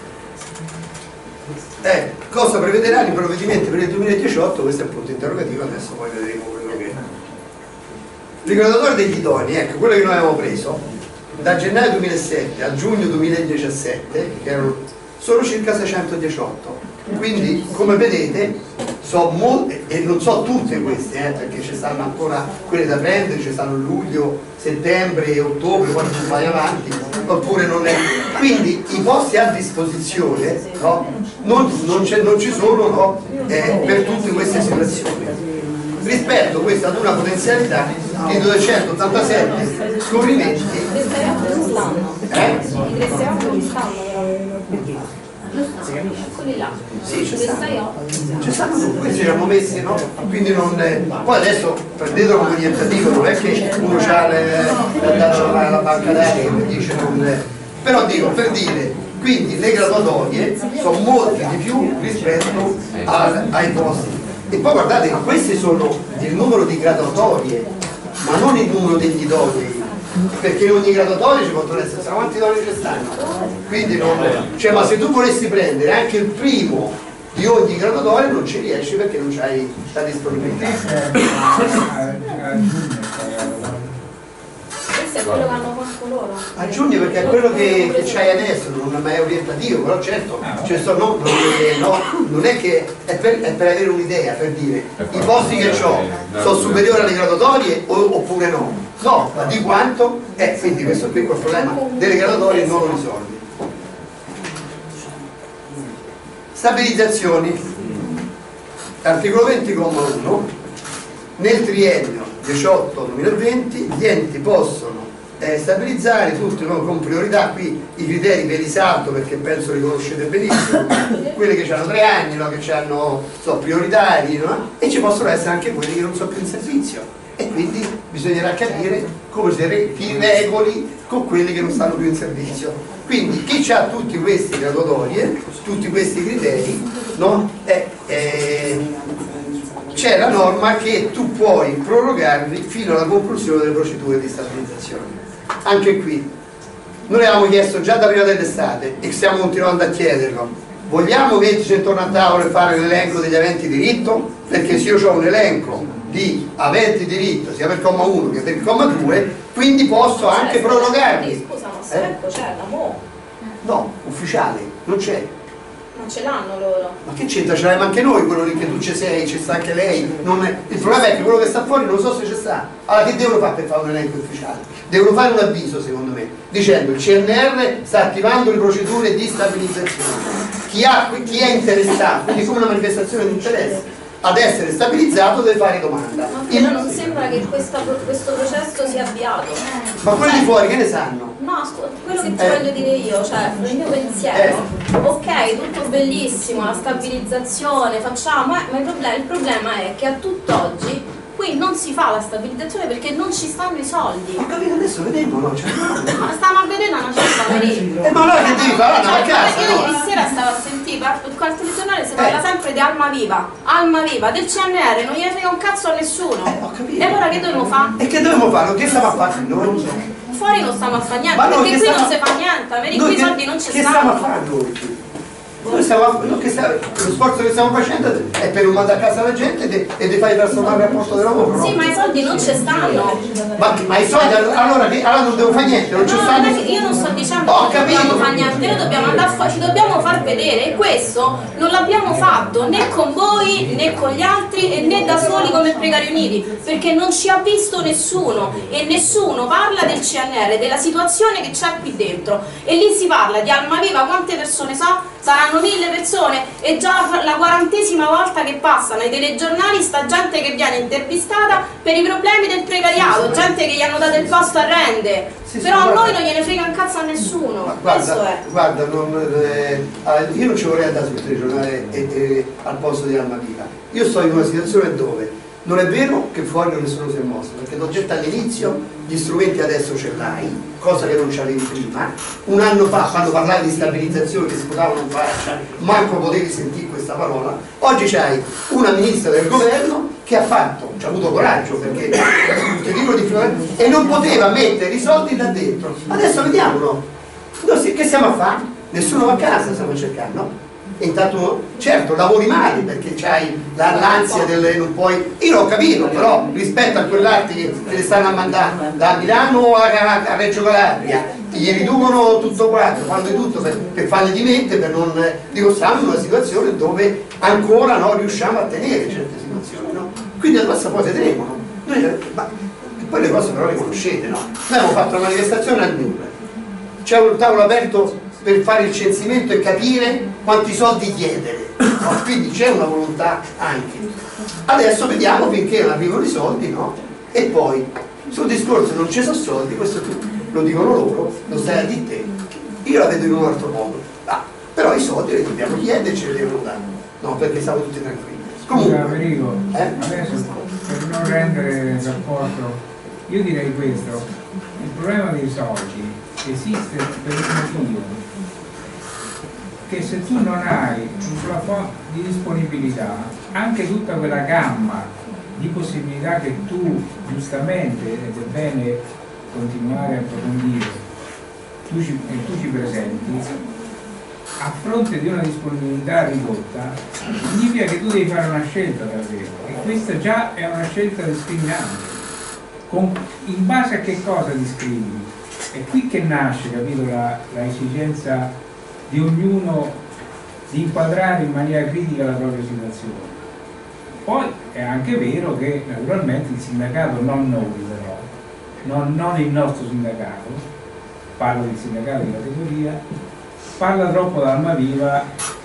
Eh, cosa prevederanno i provvedimenti per il duemiladiciotto? Questo è il punto interrogativo, adesso poi vedremo quello che è. Le graduatorie degli idonei, ecco, quello che noi avevamo preso da gennaio duemilasette a giugno duemiladiciassette, che erano, sono circa seicentodiciotto. Quindi, come vedete, so molte, e non so tutte queste, eh, perché ci stanno ancora quelle da prendere, ci stanno luglio, settembre e ottobre, poi tu vai avanti, oppure non è. Quindi i posti a disposizione, no, non, non, non ci sono, no, eh, per tutte queste situazioni. Rispetto questa ad una potenzialità di duecentottantasette scoprimenti. Eh? Quelli là. Sì, ci stanno. Ci stanno, questi ci hanno messi, no? Quindi non. Eh, poi adesso prendetelo come orientativo, non è che uno ha la, la banca dati che dice non. Eh, però dico, per dire, quindi le graduatorie sono molte di più rispetto a, ai posti. E poi guardate, questi sono il numero di graduatorie, ma non il numero degli idonei. Perché in ogni graduatoria ci possono essere, sa quanti idonei ci stanno? Quindi non. Cioè, ma se tu volessi prendere anche il primo di ogni graduatoria non ci riesci perché non c'hai la disponibilità. Questo è quello che hanno fatto loro. A giugno perché è quello che, che c'hai adesso, non è mai orientativo, però certo, cioè sto, no, non, è, no, non è che è per, è per avere un'idea, per dire i posti che ho sono superiori alle graduatorie o, oppure no. No, ma di quanto? Eh, quindi questo qui è il problema delle graduatorie non lo risolvi. Stabilizzazioni. Articolo venti comma uno. Nel triennio diciotto duemilaventi gli enti possono eh, stabilizzare tutti, no, con priorità, qui i criteri ve li salto perché penso li conoscete benissimo, quelli che hanno tre anni, no, che hanno, so, prioritari, no? E ci possono essere anche quelli che non sono più in servizio. E quindi bisognerà capire come si regoli con quelli che non stanno più in servizio. Quindi chi ha tutti questi graduatorie, tutti questi criteri, no? eh, eh, c'è la norma che tu puoi prorogarli fino alla conclusione delle procedure di stabilizzazione. Anche qui, noi avevamo chiesto già da prima dell'estate e stiamo continuando a chiederlo. Vogliamo metterci intorno a tavola e fare l'elenco degli aventi diritto? Perché se io ho un elenco di aventi diritto sia per il comma uno che per il comma due, quindi posso anche prorogarli. Scusa, ma se ecco c'è la mo. No, ufficiale, non c'è. Non ce l'hanno loro. Ma che c'entra? Ce l'abbiamo anche noi, quello lì che tu ci sei, ci sta anche lei. Non è... Il problema è che quello che sta fuori non so se ci sta. Allora che devono fare per fare un elenco ufficiale? Devono fare un avviso, secondo me, dicendo il C N R sta attivando le procedure di stabilizzazione. Chi, ha, chi è interessato, quindi come una manifestazione di interesse, ad essere stabilizzato deve fare domanda. Ma però non sembra che questa, questo processo sia avviato. Ma quelli cioè, di fuori che ne sanno? No, quello che ti Eh. voglio dire io, cioè il mio pensiero, ok, tutto bellissimo, la stabilizzazione, facciamo, eh, ma il problema, il problema è che a tutt'oggi qui non si fa la stabilizzazione perché non ci stanno i soldi. Ho capito, adesso vedremo, no? Cioè, Ma stiamo a vedere una certa lì. eh, ma allora che devi fare? Andare a casa, Io no? ieri sera stavo a sentire, al telegiornale si parla sempre di Alma Viva, Alma Viva, del C N R, non gliene frega un cazzo a nessuno. Eh, ho capito. E allora che dobbiamo fare? E che dobbiamo fare? Che stiamo a fare noi? Fuori non stiamo a fare niente, Ma noi perché che qui stiamo- non si fa niente, vedi Noi qui i che- soldi non ci Che stiamo a stanno. fare noi? Noi stiamo a- noi che stiamo- lo sforzo che stiamo facendo è per non mandare a casa la gente e de- e di fare trasformare il rapporto di lavoro, no? Sì, ma i soldi non ci stanno. Ma, ma i soldi allora, che- allora non devo fare niente, non ci No, stanno. non è che io non sto dicendo Ho che non dobbiamo capito. fare niente, noi dobbiamo andare a fa- ci dobbiamo far vedere e questo non l'abbiamo fatto né con voi né con gli altri e né da soli come Precari Uniti, perché non ci ha visto nessuno e nessuno parla del C N R, della situazione che c'è qui dentro e lì si parla di Alma Viva, quante persone so? Saranno mille persone e già la quarantesima volta che passano ai telegiornali sta gente che viene intervistata per i problemi del precariato, gente che gli hanno dato il posto a rende, Sì, sì, però a guarda. noi non gliene frega un cazzo a nessuno. nessuno. Ma Questo guarda, è. guarda non, eh, io non ci vorrei andare sul telegiornale e, e, al posto di Almaviva. Io sto in una situazione dove non è vero che fuori nessuno si è mosso, perché l'ho detto all'inizio, gli strumenti adesso ce l'hai, cosa che non c'avevi prima. Un anno fa, quando parlavi di stabilizzazione, ti sputavano in faccia, manco potevi sentire questa parola. Oggi c'hai una ministra del governo che ha fatto, ci ha avuto coraggio, perché ti dico di più, e non poteva mettere i soldi da dentro. Adesso vediamolo. Noi che stiamo a fare? Nessuno va a casa, stiamo cercando, no? E intanto, certo, lavori male perché c'hai l'ansia delle non puoi. Io l'ho capito, però rispetto a quell'arte che te le stanno a mandare da Milano a, a, a Reggio Calabria, gli riducono tutto quanto, fanno di tutto per, per farle dimettere, per non. Dico, siamo in una situazione dove ancora non riusciamo a tenere certe situazioni, no? Quindi adesso poi vedremo, no? Noi, ma, poi le cose però le conoscete, no? Noi abbiamo fatto una manifestazione al Nure, c'è un tavolo aperto per fare il censimento e capire quanti soldi chiedere, no? Quindi c'è una volontà anche. Adesso vediamo finché non arrivano i soldi, no? E poi sul discorso non ci sono soldi, questo tu, lo dicono loro, lo stai a dire te, io la vedo in un altro modo, ah, però i soldi li dobbiamo chiedere e ce li devono dare, no? Perché siamo tutti tranquilli. Comunque, scusa Amerigo, eh? adesso per non rendere il rapporto, io direi questo: il problema dei soldi esiste per un motivo, che se tu non hai un plafond di disponibilità, anche tutta quella gamma di possibilità che tu giustamente, ed è bene continuare a approfondire, tu ci, e tu ci presenti, a fronte di una disponibilità ridotta, significa che tu devi fare una scelta davvero, e questa già è una scelta discriminante. Con, in base a che cosa discrimini? È qui che nasce, capito, la, la esigenza di ognuno di inquadrare in maniera critica la propria situazione. Poi è anche vero che naturalmente il sindacato, non noi però, non, non il nostro sindacato, parlo del sindacato di categoria, parla troppo d'Almaviva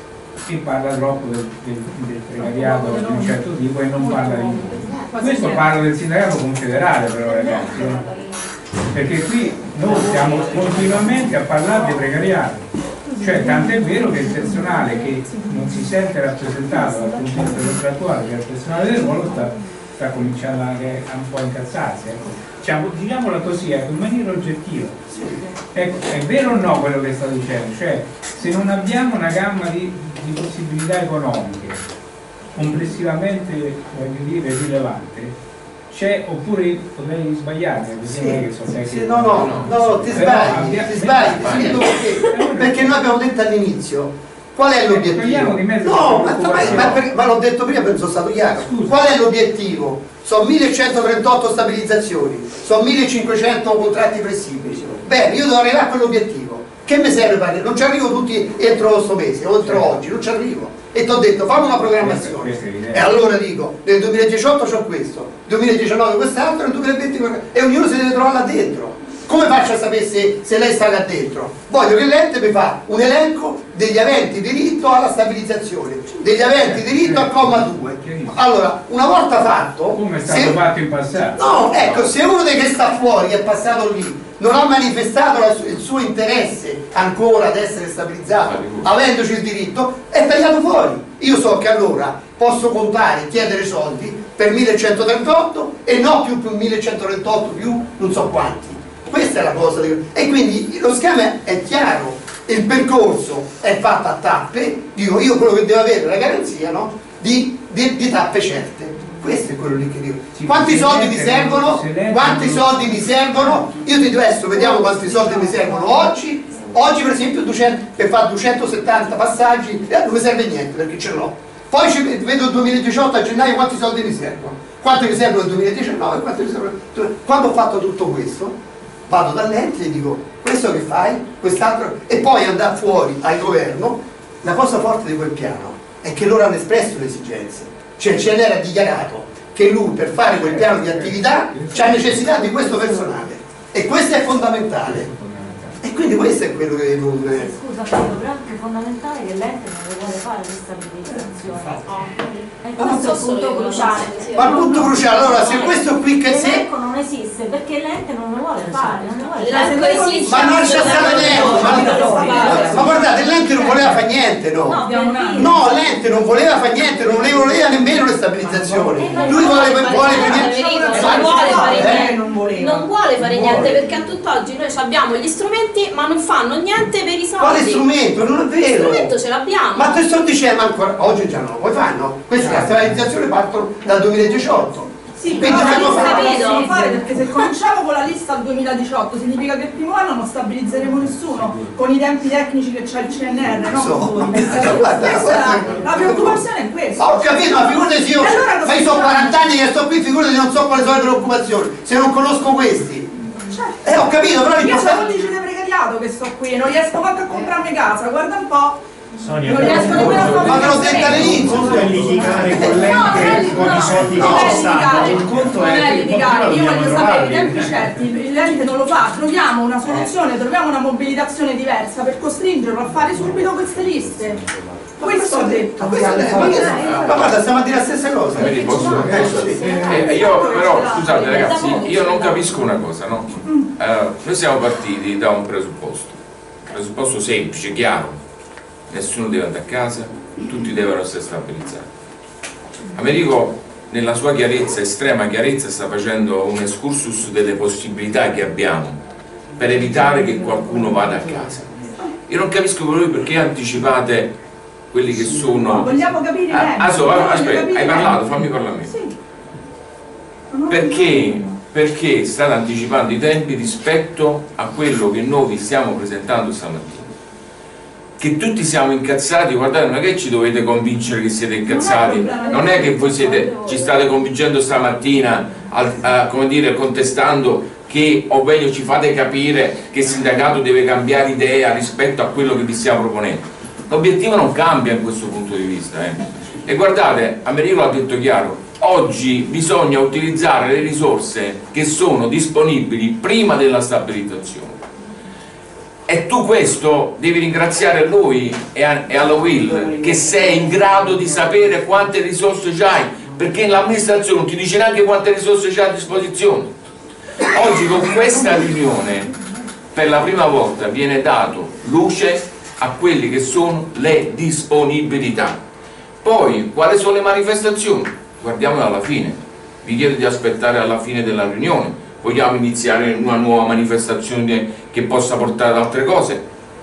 e parla troppo del, del, del precariato di un certo tipo e non parla di noi. Questo parla del sindacato confederale però, ragazzi, eh? Perché qui noi stiamo continuamente a parlare di precariato, cioè tant'è vero che il personale che non si sente rappresentato dal punto di vista contrattuale, che è il personale del ruolo, sta, sta cominciando anche a un po' incazzarsi, ecco. Diciamo, diciamola così, ecco, in maniera oggettiva. Ecco, è vero o no quello che sto dicendo? Cioè, se non abbiamo una gamma di, di possibilità economiche complessivamente, voglio dire, rilevante, c'è, oppure potrei sbagliare, sì, che so sì, sì, no, no, no, no, ti sbagli, ti sbagli, ti perché, perché noi abbiamo detto all'inizio qual è l'obiettivo? No, ma, ma, ma, ma l'ho detto prima, penso stato chiaro. Scusa. Qual è l'obiettivo? Sono millecentotrentotto stabilizzazioni, sono millecinquecento contratti flessibili. Bene, io devo arrivare a quell'obiettivo. Che mi serve fare? Non ci arrivo tutti entro questo mese, o entro oggi, non ci arrivo. E ti ho detto, fammi una programmazione. E allora dico, nel duemiladiciotto c'ho questo, nel duemiladiciannove quest'altro, nel duemilaventi quest'altro, e ognuno si deve trovare là dentro. Come faccio a sapere se, se lei sta là dentro? Voglio che l'ente mi fa un elenco degli aventi diritto alla stabilizzazione, degli aventi diritto al comma due. Allora, una volta fatto... Come è stato se, fatto in passato? No, ecco, se uno dei che sta fuori, che è passato lì, non ha manifestato la, il suo interesse ancora ad essere stabilizzato, avendoci il diritto, è tagliato fuori. Io so che allora posso contare, chiedere soldi per millecentotrentotto e no più, più millecentotrentotto più non so quanti. Questa è la cosa. Di... E quindi lo schema è chiaro, il percorso è fatto a tappe, dico io quello che devo avere la garanzia, no? di, di, di tappe certe. Questo è quello lì che dico. Quanti soldi mi servono? Quanti soldi mi servono? Io ti adesso vediamo quanti soldi mi servono oggi. Oggi per esempio duecento, per fare duecentosettanta passaggi eh, non mi serve niente perché ce l'ho. Poi ci, vedo il duemiladiciotto a gennaio quanti soldi mi servono. Quanti mi servono nel duemiladiciannove, quanti mi servono. Quando ho fatto tutto questo, vado dall'ente e dico questo che fai, quest'altro, e poi andare fuori al governo. La cosa forte di quel piano è che loro hanno espresso le esigenze. Cioè ce n'era dichiarato che lui per fare quel piano di attività c'ha necessità di questo personale e questo è fondamentale e quindi questo è quello che non è... Scusa, però è anche fondamentale che l'ente non le vuole fare questa stabilizzazione e Ma questo è non il so punto solo cruciale. Ma il punto cruciale, allora se questo qui che se... L'elenco non esiste perché l'ente non lo vuole fare, non lo vuole L'elenco fare. esiste. Ma non c'è stato l'elenco, Ma guardate, l'ente non voleva fare niente, no? No, l'ente non voleva fare niente, non voleva nemmeno le stabilizzazioni. Lui vuole, vuole non vuole fare niente, non vuole fare niente perché a tutt'oggi noi abbiamo gli strumenti ma non fanno niente per i soldi. Quale strumento? Non è vero! Lo strumento ce l'abbiamo! Ma te sto dicendo ancora, oggi già non lo puoi fare, no? Queste le stabilizzazioni partono dal duemiladiciotto. Sì, però la lista non si può fare perché se cominciamo con la lista al duemiladiciotto significa che il primo anno non stabilizzeremo nessuno con i tempi tecnici che c'ha il C N R, no? So, questa, guarda, questa guarda. la preoccupazione è questa. Ma ho capito, ma figurati io, allora ma io sono quaranta anni che sto qui, figurati non so quali sono le preoccupazioni, se non conosco questi. Certo. Eh ho capito, però io l'importante... sono undici di precariato che sto qui, non riesco manco a comprarmi casa, guarda un po'. Sonia, non riesco nemmeno a fare ma te l'ho detto all'inizio, non è litigare con l'ente con i soldi che ci stanno, il conto non è è che litigare, io voglio sapere i trovare. tempi certi, l'ente non lo fa, troviamo una soluzione, troviamo una mobilitazione diversa per costringerlo a fare subito queste liste. Questo ho detto. Ma guarda, stiamo a dire la stessa cosa. Quindi posso- eh, io però, scusate ragazzi, io non capisco una cosa, no? Eh, noi siamo partiti da un presupposto, un presupposto semplice, chiaro. Nessuno deve andare a casa, tutti devono essere stabilizzati. Americo nella sua chiarezza, estrema chiarezza, sta facendo un excursus delle possibilità che abbiamo per evitare che qualcuno vada a casa. Io non capisco voi perché anticipate quelli che sono... No, vogliamo capire i tempi. Ah, so, vogliamo aspetta, capire hai i parlato, tempi. fammi parlare a me. Sì. Perché? Perché state anticipando i tempi rispetto a quello che noi vi stiamo presentando stamattina. Che tutti siamo incazzati, guardate, non è che ci dovete convincere che siete incazzati, non è che voi siete, ci state convincendo stamattina, a, a, come dire, contestando che, o meglio ci fate capire che il sindacato deve cambiare idea rispetto a quello che vi stiamo proponendo. L'obiettivo non cambia in questo punto di vista. Eh. E guardate, Americo l'ha detto chiaro, oggi bisogna utilizzare le risorse che sono disponibili prima della stabilizzazione. E tu questo devi ringraziare lui e, a, e alla Will che sei in grado di sapere quante risorse c'hai, perché l'amministrazione non ti dice neanche quante risorse c'hai a disposizione. Oggi con questa riunione per la prima volta viene dato luce a quelle che sono le disponibilità. Poi quali sono le manifestazioni? Guardiamole alla fine. Vi chiedo di aspettare alla fine della riunione. Vogliamo iniziare una nuova manifestazione che possa portare ad altre cose?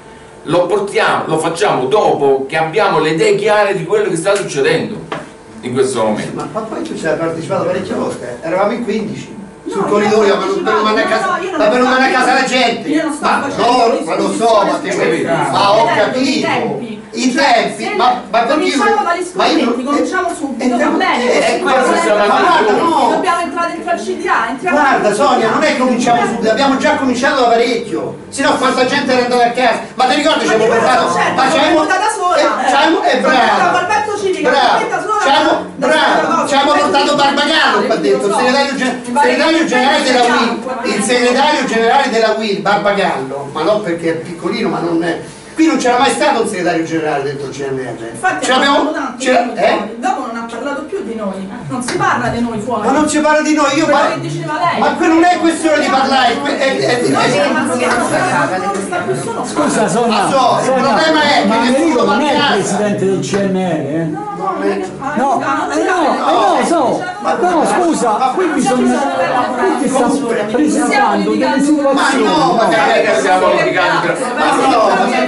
Lo portiamo, lo facciamo dopo che abbiamo le idee chiare di quello che sta succedendo in questo momento. Ma, ma poi tu ci hai partecipato parecchie volte, eravamo in quindici. Sul No, corridoio, io non ma per non mandare a casa, no, no, io non ma per non sto mandare a casa la facendo- gente. io non sto Ma facendo no, ma lo discussione so, ma te su vedi. questo. Ma ho Vedendo i capito. tempi. I Cioè, tempi, se ma, ma perché io- cominciamo dagli ma io- strumenti, cominciamo eh, subito, entriamo- va bene. eh, così questo come- siamo ma andati guarda, noi. no, dobbiamo entrare dentro al C D A, entriamo Guarda dentro Sonia, subito. non è che cominciamo subito, abbiamo già cominciato da parecchio, se no quanta gente era andata a casa, ma ti ricordi ci Ma di abbiamo questo portato, certo, ma sono c'abbiamo, venuta da sola. eh, c'abbiamo- eh, Sono venuta brava, col petto civico, brava, sono venuta sola c'abbiamo, da- da brava, questa cosa, ci abbiamo il portato petto Barbagallo qua civico, dentro, il lo so. segretario, gen- Mi pare segretario che generale della il Will, il segretario generale della Will, Barbagallo, ma non perché è piccolino, ma non è... Qui non c'era mai stato un segretario generale dentro il C N R. Infatti Ce ha l'abbiamo- parlato tanto ce l'ha- di noi eh? fuori. Dopo non ha parlato più di noi, non si parla di noi fuori. Ma non ci parla di noi, io Quello parlo. che diceva lei. Ma qui non è questione di parlare, è, è, è, Noi è- siamo che non sta più solo. Scusa Sonia, Ma so, il Sonia, problema è che ma nessuno Enrico va non a è il casa. presidente del C N R, eh? No, no, non è che- ah, No, non eh si no, parla. eh no, so, ma no, scusa, qui bisogna, qui stiamo presentando delle Ma situazioni, no, no? ma Non è che stiamo litigando tra- Ma no,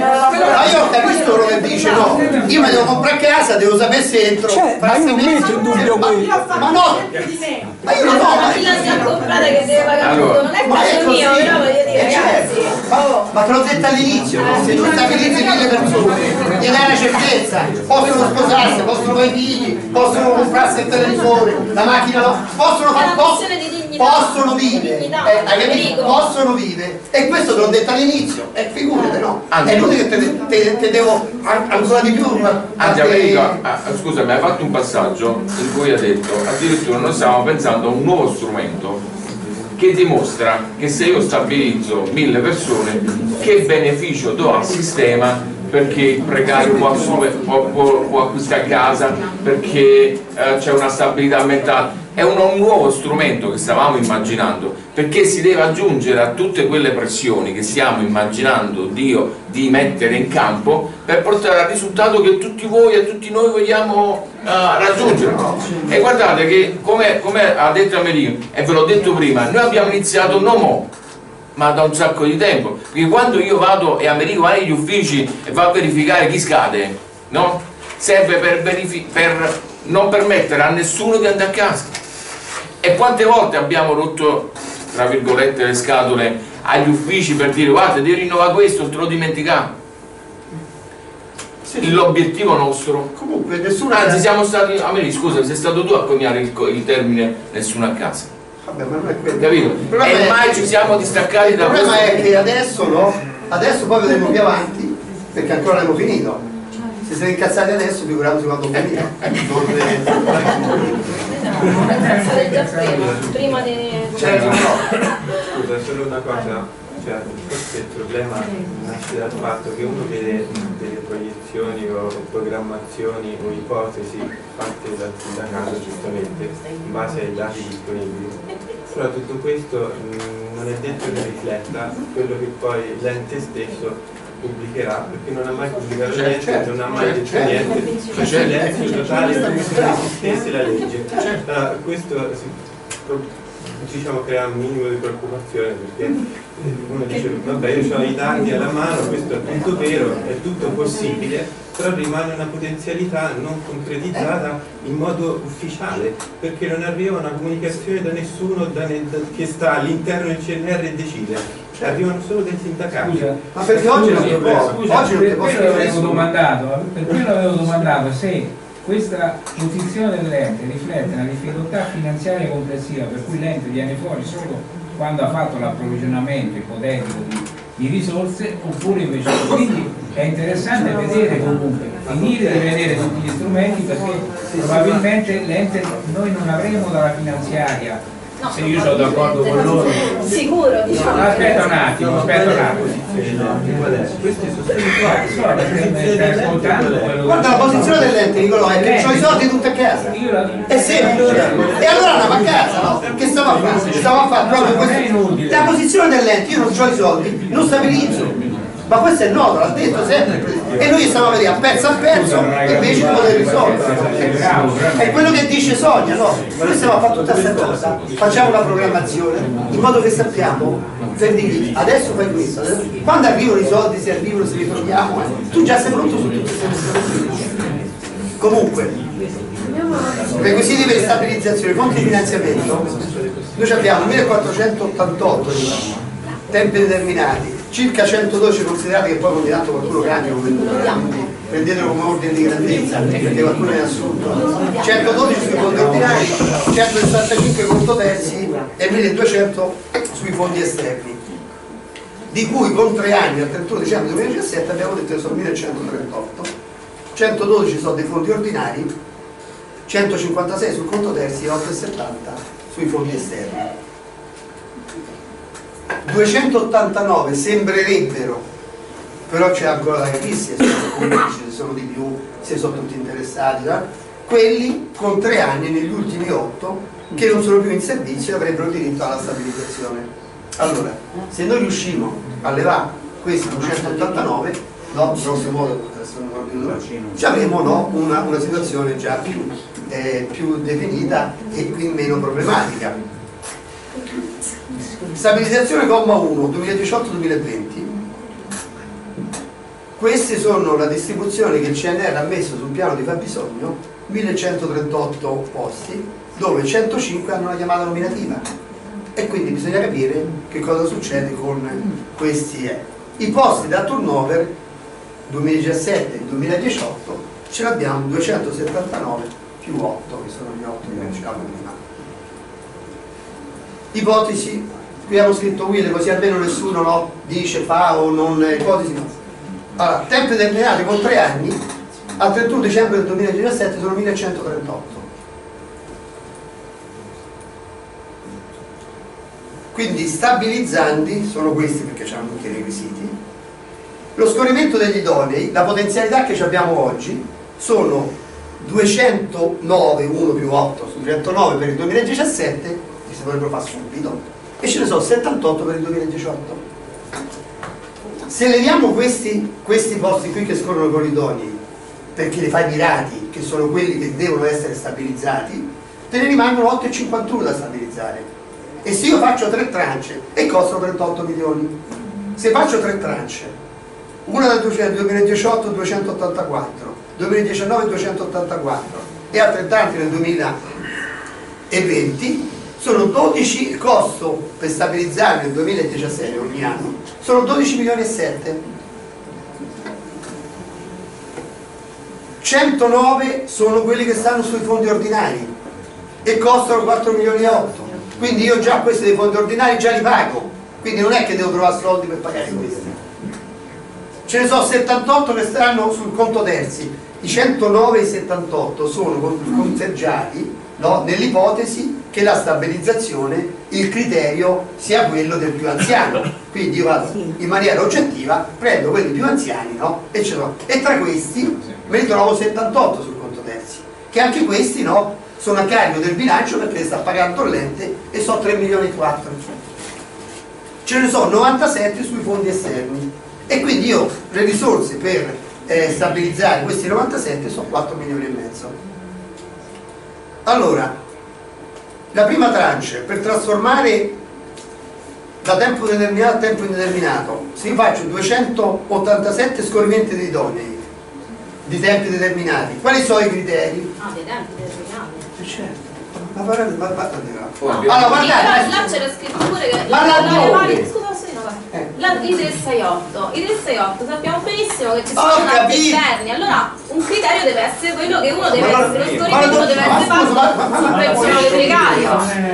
ma ma io ho capito quello che dice, no. Io mi devo comprare casa, devo sapere se entro. Cioè, ma io non metto in dubbio Ma- quello. Io ho fatto Ma no, sempre di me. ma io non ho, Ma ma chi la si è comprata che deve pagare Allora, tutto? Non è ma è caso così. mio, però voglio dire, Eh, certo. ragazzi. Ma, ma te l'ho detto all'inizio, se tu stabilizzi mille persone, gli dai la certezza, possono sposarsi, possono avere figli, possono comprarsi il televisore, la macchina, no, possono fare, È una questione di dignità. possono vivere, Dignità, eh, hai capito? Enrico. Possono vivere, e questo te l'ho detto all'inizio, e figurate no, Anzi, è inutile che te, te, te devo an- ancora di più, ma, Anzi, ma te- Americo, ah, scusami, hai fatto un passaggio in cui ha detto addirittura noi stiamo pensando a un nuovo strumento che dimostra che se io stabilizzo mille persone che beneficio do al sistema, perché il precario può, assumere, può, può, può acquistare casa, perché eh, c'è una stabilità mentale. È un, un nuovo strumento che stavamo immaginando perché si deve aggiungere a tutte quelle pressioni che stiamo immaginando Dio di mettere in campo per portare al risultato che tutti voi e tutti noi vogliamo uh, raggiungere. E guardate che, come, come ha detto Americo, e ve l'ho detto prima, noi abbiamo iniziato non mo, ma da un sacco di tempo, perché quando io vado e Americo va negli uffici e va a verificare chi scade, no? Serve per, per non permettere a nessuno di andare a casa. E quante volte abbiamo rotto, tra virgolette, le scatole agli uffici per dire guarda, devi rinnovare questo, te lo dimentichiamo. Sì. L'obiettivo nostro, comunque nessuna, anzi siamo stati, Americo scusa, sei stato tu a coniare il, il termine nessuno a casa. Vabbè, ma non è quello. Capito? E mai è, ci siamo distaccati da questo. Il problema è che adesso no, adesso poi vedremo più avanti, perché ancora non abbiamo finito. Se siete incazzati adesso, figuriamoci quando finirà. Prima di... Scusa, solo una cosa, cioè, forse il problema nasce dal fatto che uno vede delle proiezioni o programmazioni o ipotesi fatte dal sindacato giustamente in base ai dati disponibili, però tutto questo mh, non è detto che rifletta quello che poi l'ente stesso pubblicherà, perché non ha mai pubblicato niente, certo, non ha mai detto certo, niente, c'è silenzio totale come se non esistesse la legge. Allora, questo diciamo crea un minimo di preoccupazione, perché uno dice vabbè, io ho i dati alla mano, questo è tutto vero, è tutto possibile, però rimane una potenzialità non concretizzata in modo ufficiale, perché non arriva una comunicazione da nessuno da ne, da, che sta all'interno del C N R e decide. Arrivano solo dei sindacati. Scusa, ma perché oggi non ti può, scusa, oggi non per ti posso quello dire avevo domandato, per quello avevo domandato se questa posizione dell'ente riflette una difficoltà finanziaria complessiva, per cui l'ente viene fuori solo quando ha fatto l'approvvigionamento ipotetico di, di risorse, oppure invece. Quindi è interessante vedere comunque, finire di vedere tutti gli strumenti, perché probabilmente l'ente noi non avremo dalla finanziaria. No, se io sono d'accordo con loro, sicuro, diciamo. Aspetta un attimo, aspetta un attimo. Questi sono Stai ascoltando quello. Guarda, la posizione dell'ente, Nicolò, è che ho i soldi tutti a casa. È semplice. E allora andiamo a casa, no? Che stavo a fare? Stavo a fare proprio questo. La posizione dell'ente, io non ho i soldi, non stabilizzo. Ma questo è noto, l'ha detto sempre. E noi stiamo a vedere a pezzo a pezzo invece di poter risolvere. È quello che dice Sonia, no? Noi stiamo a fare tutta questa cosa, facciamo una programmazione in modo che sappiamo per dire adesso fai questo, adesso. Quando arrivano i soldi, se arrivano, se li troviamo, eh, tu già sei pronto su tutte queste cose. Comunque, requisiti per stabilizzazione, fonti di finanziamento, noi abbiamo millequattrocentottantotto tempi determinati, circa centododici considerati, che poi ogni tanto qualcuno cambia, come prendetelo come ordine di grandezza, perché qualcuno è assunto, centododici sui fondi ordinari, centosessantacinque conto terzi e milleduecento sui fondi esterni, di cui con tre anni al trentuno dicembre duemiladiciassette abbiamo detto che sono millecentotrentotto, centododici sono dei fondi ordinari, centocinquantasei sul conto terzi e ottocentosettanta sui fondi esterni. duecentottantanove sembrerebbero, però c'è ancora da capire se sono undici, se sono di più, se sono tutti interessati, no? Quelli con tre anni negli ultimi otto che non sono più in servizio avrebbero diritto alla stabilizzazione. Allora, se noi riuscimo a levare questi duecentottantanove, no, grosso modo ci avremo no, una, una situazione già più, eh, più definita e quindi meno problematica. Stabilizzazione comma uno duemiladiciotto duemilaventi, queste sono la distribuzione che il C N R ha messo sul piano di fabbisogno, millecentotrentotto posti dove centocinque hanno una chiamata nominativa e quindi bisogna capire che cosa succede con questi. Eh. I posti da turnover duemiladiciassette e duemiladiciotto ce l'abbiamo duecentosettantanove più otto, che sono gli otto che dicevamo prima. Ipotesi, qui abbiamo scritto Will così almeno nessuno no, dice fa o non ipotesi no. Allora, tempi determinati con tre anni al trentuno dicembre del duemiladiciassette sono millecentotrentotto. Quindi stabilizzanti sono questi perché hanno tutti i requisiti. Lo scorrimento degli idonei, la potenzialità che abbiamo oggi sono duecentonove, uno più otto su centonove per il duemiladiciassette, che si dovrebbero fare subito, e ce ne sono settantotto per il duemiladiciotto. Se leviamo questi, questi posti qui che scorrono con i idonei, perché li fai mirati, che sono quelli che devono essere stabilizzati, te ne rimangono otto virgola cinquantuno da stabilizzare. E se io faccio tre trance, e costano trentotto milioni, se faccio tre trance, una dal duemiladiciotto duecentottantaquattro, duemiladiciannove duecentottantaquattro e altrettanti nel duemilaventi, sono dodici, il costo per stabilizzare nel duemiladiciassette ogni anno sono dodici milioni e sette. centonove sono quelli che stanno sui fondi ordinari e costano quattro milioni e otto. Quindi io già questi dei fondi ordinari già li pago, quindi non è che devo trovare soldi per pagare questi. Ce ne sono settantotto che stanno sul conto terzi. I centonove e i settantotto sono conteggiati, no, nell'ipotesi che la stabilizzazione, il criterio sia quello del più anziano. Quindi io vado in maniera oggettiva, prendo quelli più anziani, no, e ce l'ho. E tra questi me ne trovo settantotto sul conto terzi, che anche questi, no, sono a carico del bilancio perché le sta pagando l'ente e sono tre milioni e quattro. Ce ne sono novantasette sui fondi esterni e quindi io le risorse per eh, stabilizzare questi novantasette sono quattro milioni e mezzo. Allora, la prima tranche per trasformare da tempo determinato a tempo indeterminato, se io faccio duecentottantasette scorrimenti di idonei di tempi determinati, quali sono i criteri? Ah, dei tempi determinati. Certo, ma guardate, ma guardate. Allora, guardate, là c'era scritto pure che ma la, la varie, scusa, sì, no, eh. la, i tre sei otto, i tre sei otto sappiamo benissimo che ci sono oh, tanti esterni, allora un criterio deve essere quello che uno deve ma essere, lo scorrimento deve essere fatto sul pensione precario.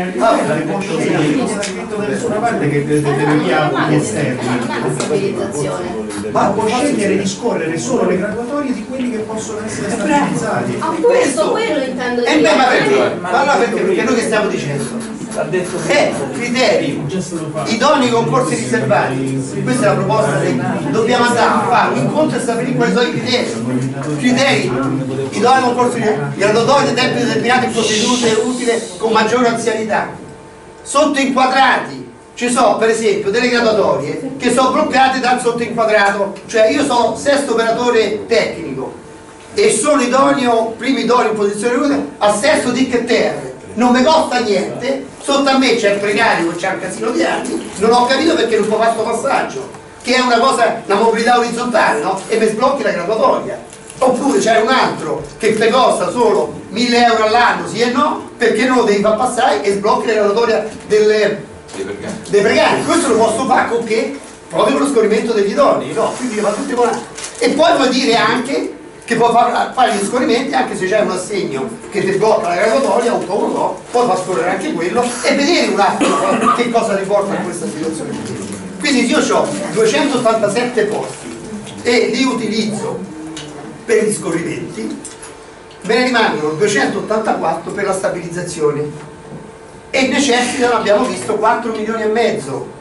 Non scritto da nessuna parte che determiniamo gli esterni. Non è una stabilizzazione. Ma può scegliere di scorrere solo le graduatorie di quelli che possono essere stabilizzati. Appunto, quello intendo E dire. beh, ma perché? Ma allora perché? Perché noi che stiamo dicendo? Eh, criteri, idonei concorsi riservati. Questa è la proposta che dobbiamo andare a fare un incontro e sapere quali sono i criteri. Criteri, idonei concorsi riservati, graduatorie di tempi determinati in costituite utile con maggiore anzianità. Sotto inquadrati. Ci sono per esempio delle graduatorie che sono bloccate dal sottoinquadrato, cioè io sono sesto operatore tecnico e sono idoneo, primo idoneo in posizione utile a sesto D C T R, non mi costa niente, sotto a me c'è il precario che c'ha un casino di anni, non ho capito perché non può fare questo passaggio, che è una cosa, una mobilità orizzontale, no? E mi sblocchi la graduatoria. Oppure c'è un altro che ti costa solo mille euro all'anno, sì e no, perché non lo devi far passare e sblocchi la graduatoria delle dei precari. Questo lo posso fare con che? Proprio con lo scorrimento degli idonei, no? Quindi va tutti con. E poi vuol dire anche che può far, fare gli scorrimenti anche se c'è un assegno che ti blocca la graduatoria, un po' no, poi fa scorrere anche quello e vedere un attimo che cosa riporta in questa situazione. Quindi io ho duecentottantasette posti e li utilizzo per gli scorrimenti, me ne rimangono duecentottantaquattro per la stabilizzazione e necessitano, abbiamo visto, quattro milioni e mezzo.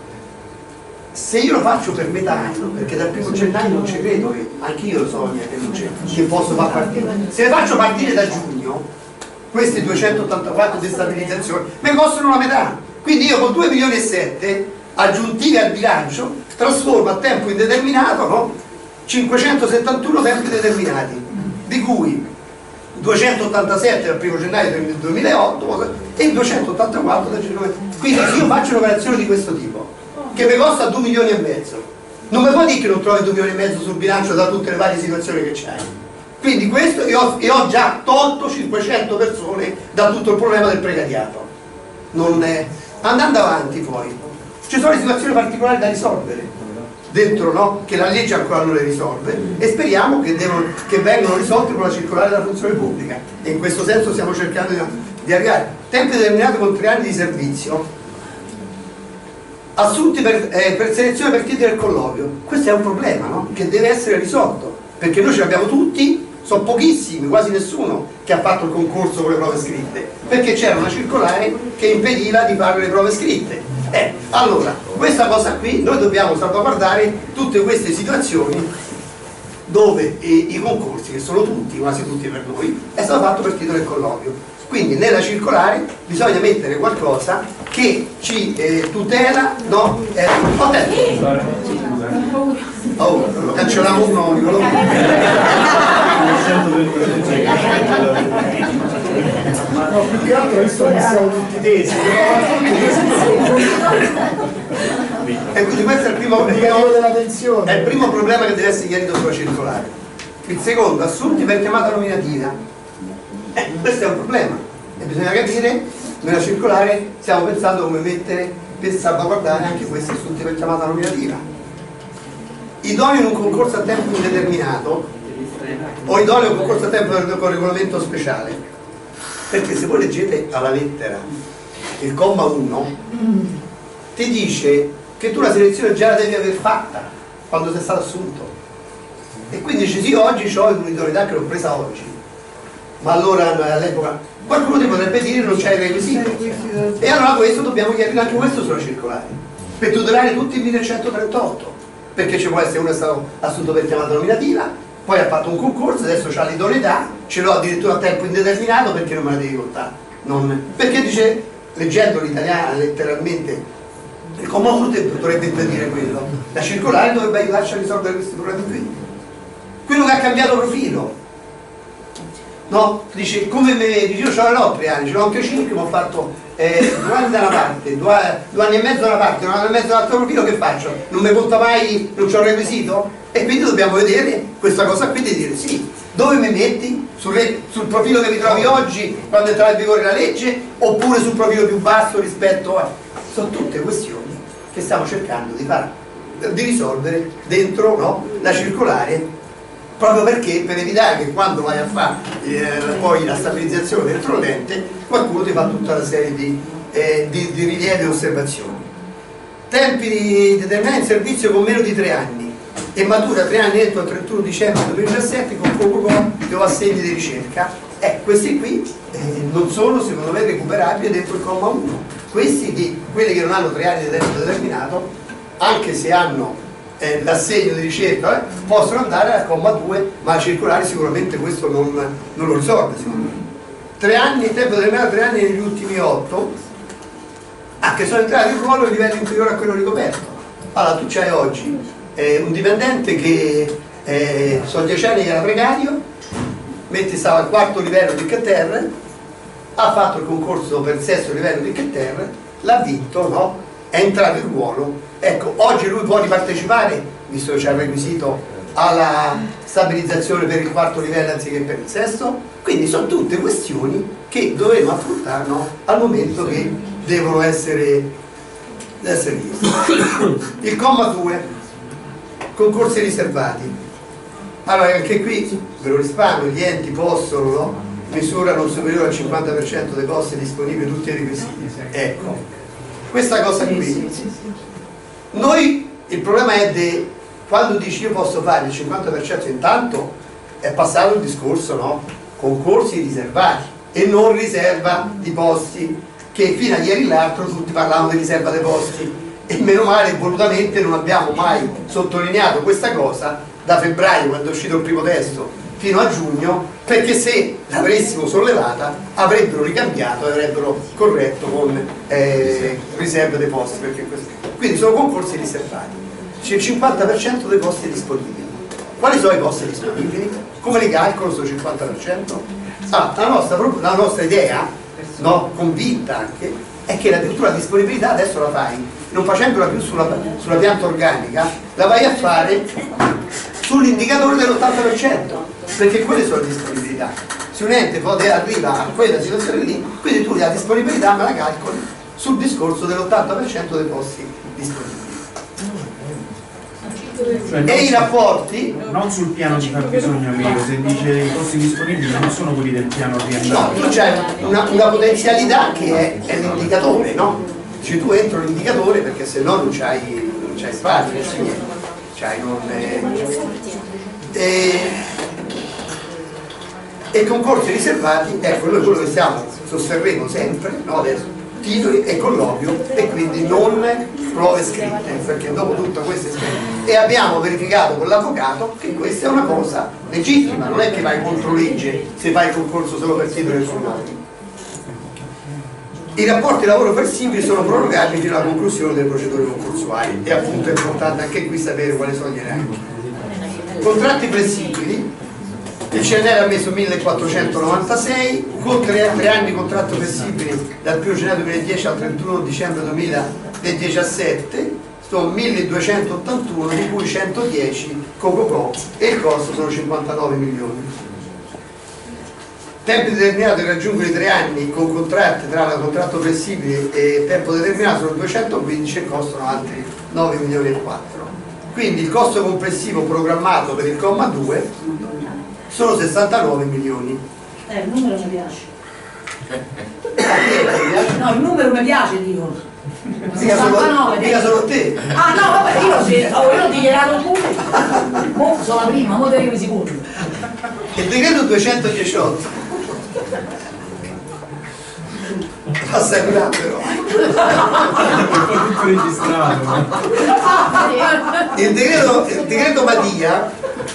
Se io lo faccio per metà anno, perché dal primo gennaio non ci credo, che anch'io lo so che non c'è, che posso far partire, se le faccio partire da giugno, questi duecentottantaquattro di stabilizzazione mi costano la metà, quindi io con due milioni e sette aggiuntivi al bilancio trasformo a tempo indeterminato, no? cinquecentosettantuno tempi determinati, di cui duecentottantasette dal primo gennaio del duemilaotto e duecentottantaquattro dal gennaio. Quindi se io faccio un'operazione di questo tipo che mi costa due milioni e mezzo, non mi puoi dire che non trovi due milioni e mezzo sul bilancio da tutte le varie situazioni che c'hai. Quindi questo, e ho, e ho già tolto cinquecento persone da tutto il problema del precariato. Non è... Andando avanti poi, ci sono le situazioni particolari da risolvere dentro, no? Che la legge ancora non le risolve e speriamo che, devono, che vengano risolte con la circolare della funzione pubblica e in questo senso stiamo cercando di, di arrivare. Tempi determinati con tre anni di servizio, assunti per, eh, per selezione per chiedere il colloquio. Questo è un problema, no? Che deve essere risolto perché noi ce l'abbiamo tutti, sono pochissimi, quasi nessuno che ha fatto il concorso con le prove scritte perché c'era una circolare che impediva di fare le prove scritte. Eh, allora, questa cosa qui, noi dobbiamo salvaguardare tutte queste situazioni dove eh, i concorsi, che sono tutti, quasi tutti per noi, è stato fatto per chiedere il colloquio. Quindi nella circolare bisogna mettere qualcosa che ci eh, tutela, no? Eh, oh, oh, lo cancelliamo uno, Nicolò. No, più che altro visto che siamo tutti tesi. E quindi questo è il primo, il della tensione. è il primo problema che deve essere chiarito sulla circolare. Il secondo, assunti per chiamata nominativa. Eh, questo è un problema e bisogna capire, nella circolare stiamo pensando come mettere per salvaguardare anche questi assunti per chiamata nominativa. Idoneo in un concorso a tempo indeterminato o idoneo in un concorso a tempo con regolamento speciale, perché se voi leggete alla lettera il comma uno ti dice che tu la selezione già la devi aver fatta quando sei stato assunto, e quindi dici sì, oggi ho un'idoneità che l'ho presa oggi, ma allora all'epoca qualcuno ti potrebbe dire non c'è il requisito, e allora questo dobbiamo chiarire anche questo sulla circolare per tutelare tutti i millecentotrentotto, perché ci può essere uno è stato assunto per chiamata nominativa, poi ha fatto un concorso, adesso ha l'idoneità, ce l'ho addirittura a tempo indeterminato, perché non me la devi contare? Non... perché dice, leggendo l'italiano letteralmente, il comma uno dovrebbe impedire quello, la circolare dovrebbe aiutarci a risolvere questi problemi qui. Quello che ha cambiato profilo, no? Dice, come me vedi, io ce l'ho tre anni, ce l'ho anche cinque, ma ho fatto eh, due anni da una parte, due, due anni e mezzo da una parte, un anno e mezzo dall'altro profilo, che faccio? Non mi conta mai, non c'ho il requisito? E quindi dobbiamo vedere questa cosa qui, di dire sì, dove mi metti? Sul, re, sul profilo che mi trovi oggi quando entrerà in vigore la legge, oppure sul profilo più basso rispetto a... sono tutte questioni che stiamo cercando di fare, di risolvere dentro, no, la circolare, proprio perché per evitare che quando vai a fare eh, poi la stabilizzazione dentro l'ente qualcuno ti fa tutta una serie di, eh, di, di rilievi e osservazioni. Tempi di determinati in servizio con meno di tre anni e matura tre anni entro il trentuno dicembre duemiladiciassette con poco o assegni di ricerca. Eh, questi qui eh, non sono secondo me recuperabili dentro il comma uno. Questi di quelli che non hanno tre anni di tempo determinato, anche se hanno eh, l'assegno di ricerca, eh, possono andare al comma due, ma la circolare sicuramente questo non, non lo risolve, secondo me. Tre anni, tempo determinato, tre anni negli ultimi otto, ah, che sono entrati in ruolo a livello inferiore a quello ricoperto. Allora tu c'hai oggi eh, un dipendente che eh, sono dieci anni che era precario, metti stava al quarto livello di C T R, ha fatto il concorso per il sesto livello di C T R, l'ha vinto, no? È entrato in ruolo, ecco, oggi lui può ripartecipare, visto che c'è il requisito, alla stabilizzazione per il quarto livello anziché per il sesto. Quindi sono tutte questioni che dovremo affrontare, no? Al momento che devono essere, essere viste. Il comma due, concorsi riservati. Allora anche qui ve lo risparmio, gli enti possono, no? Misura non superiore al cinquanta per cento dei posti disponibili, tutti i requisiti. Ecco, questa cosa qui, noi il problema è che quando dici io posso fare il cinquanta per cento, intanto è passato il discorso, no? Concorsi riservati e non riserva di posti, che fino a ieri l'altro tutti parlavano di riserva dei posti, e meno male volutamente non abbiamo mai sottolineato questa cosa da febbraio, quando è uscito il primo testo, fino a giugno, perché se l'avessimo sollevata avrebbero ricambiato e avrebbero corretto con eh, riserve dei posti, perché questo... quindi sono concorsi riservati, c'è il cinquanta per cento dei posti disponibili. Quali sono i posti disponibili? Come li calcolo sul cinquanta per cento? Ah, la, nostra, la nostra idea, no, convinta anche, è che addirittura la disponibilità adesso la fai, non facendola più sulla, sulla pianta organica, la vai a fare sull'indicatore dell'ottanta per cento, perché quelle sono le disponibilità. Se un ente poi arriva a quella situazione lì, quindi tu la disponibilità me la calcoli sul discorso dell'ottanta per cento dei posti disponibili. Cioè, e i rapporti non sul piano di fabbisogno medio, se dice i posti disponibili non sono quelli del piano no, triennale. tu c'hai una, una potenzialità che è, è l'indicatore, no? Cioè tu entro l'indicatore perché se no non c'hai non c'hai spazio, non c'hai niente, c'hai non è... e, e concorsi riservati, ecco, noi quello che stiamo sosterremo sempre, no, adesso titoli e colloquio, e quindi non prove scritte, perché dopo tutto questo è scritto, e abbiamo verificato con l'avvocato che questa è una cosa legittima, non è che vai contro legge se fai il concorso solo per titolo e colloquio. I rapporti di lavoro flessibili sono prorogati fino alla conclusione delle procedure concorsuali e appunto è importante anche qui sapere quali sono gli elenchi. Contratti flessibili, il C N R ha messo millequattrocentonovantasei, con tre, tre anni di contratto flessibile dal primo gennaio duemiladieci al trentuno dicembre duemiladiciassette, sono milleduecentottantuno, di cui centodieci Coco e il costo sono cinquantanove milioni. Tempi determinati che raggiungono i tre anni con contratti tra contratto flessibile e tempo determinato sono duecentoquindici e costano altri nove milioni e quattro. Quindi il costo complessivo programmato per il comma due sono sessantanove milioni. Eh, il numero mi piace. No, il numero mi piace, dico. sessantanove, mica solo te. Ah no, vabbè, io sì, oh, io ho dichiarato pure. Oh, sono la prima, ora arrivo sicuro. Il decreto duecentodiciotto passa il però tutto registrato. il decreto, il decreto Madia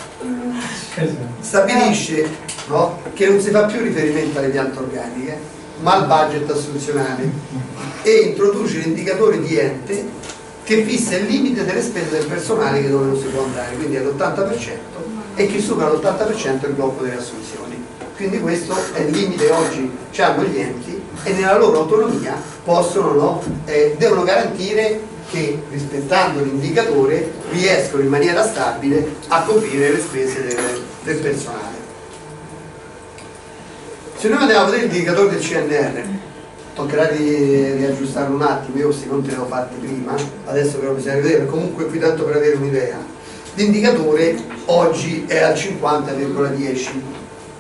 stabilisce, no, che non si fa più riferimento alle piante organiche ma al budget assunzionale e introduce l'indicatore di ente che fissa il limite delle spese del personale che dove non si può andare, quindi è l'ottanta per cento, e chi supera l'ottanta per cento è il blocco delle assunzioni. Quindi questo è il limite oggi che hanno gli enti e nella loro autonomia possono, no, eh, devono garantire che rispettando l'indicatore riescono in maniera stabile a coprire le spese del, del personale. Se noi andiamo a vedere l'indicatore del C N R, toccherà di riaggiustarlo un attimo, io questi conti li ho fatti prima, adesso però bisogna vedere, comunque qui tanto per avere un'idea. L'indicatore oggi è al cinquanta virgola dieci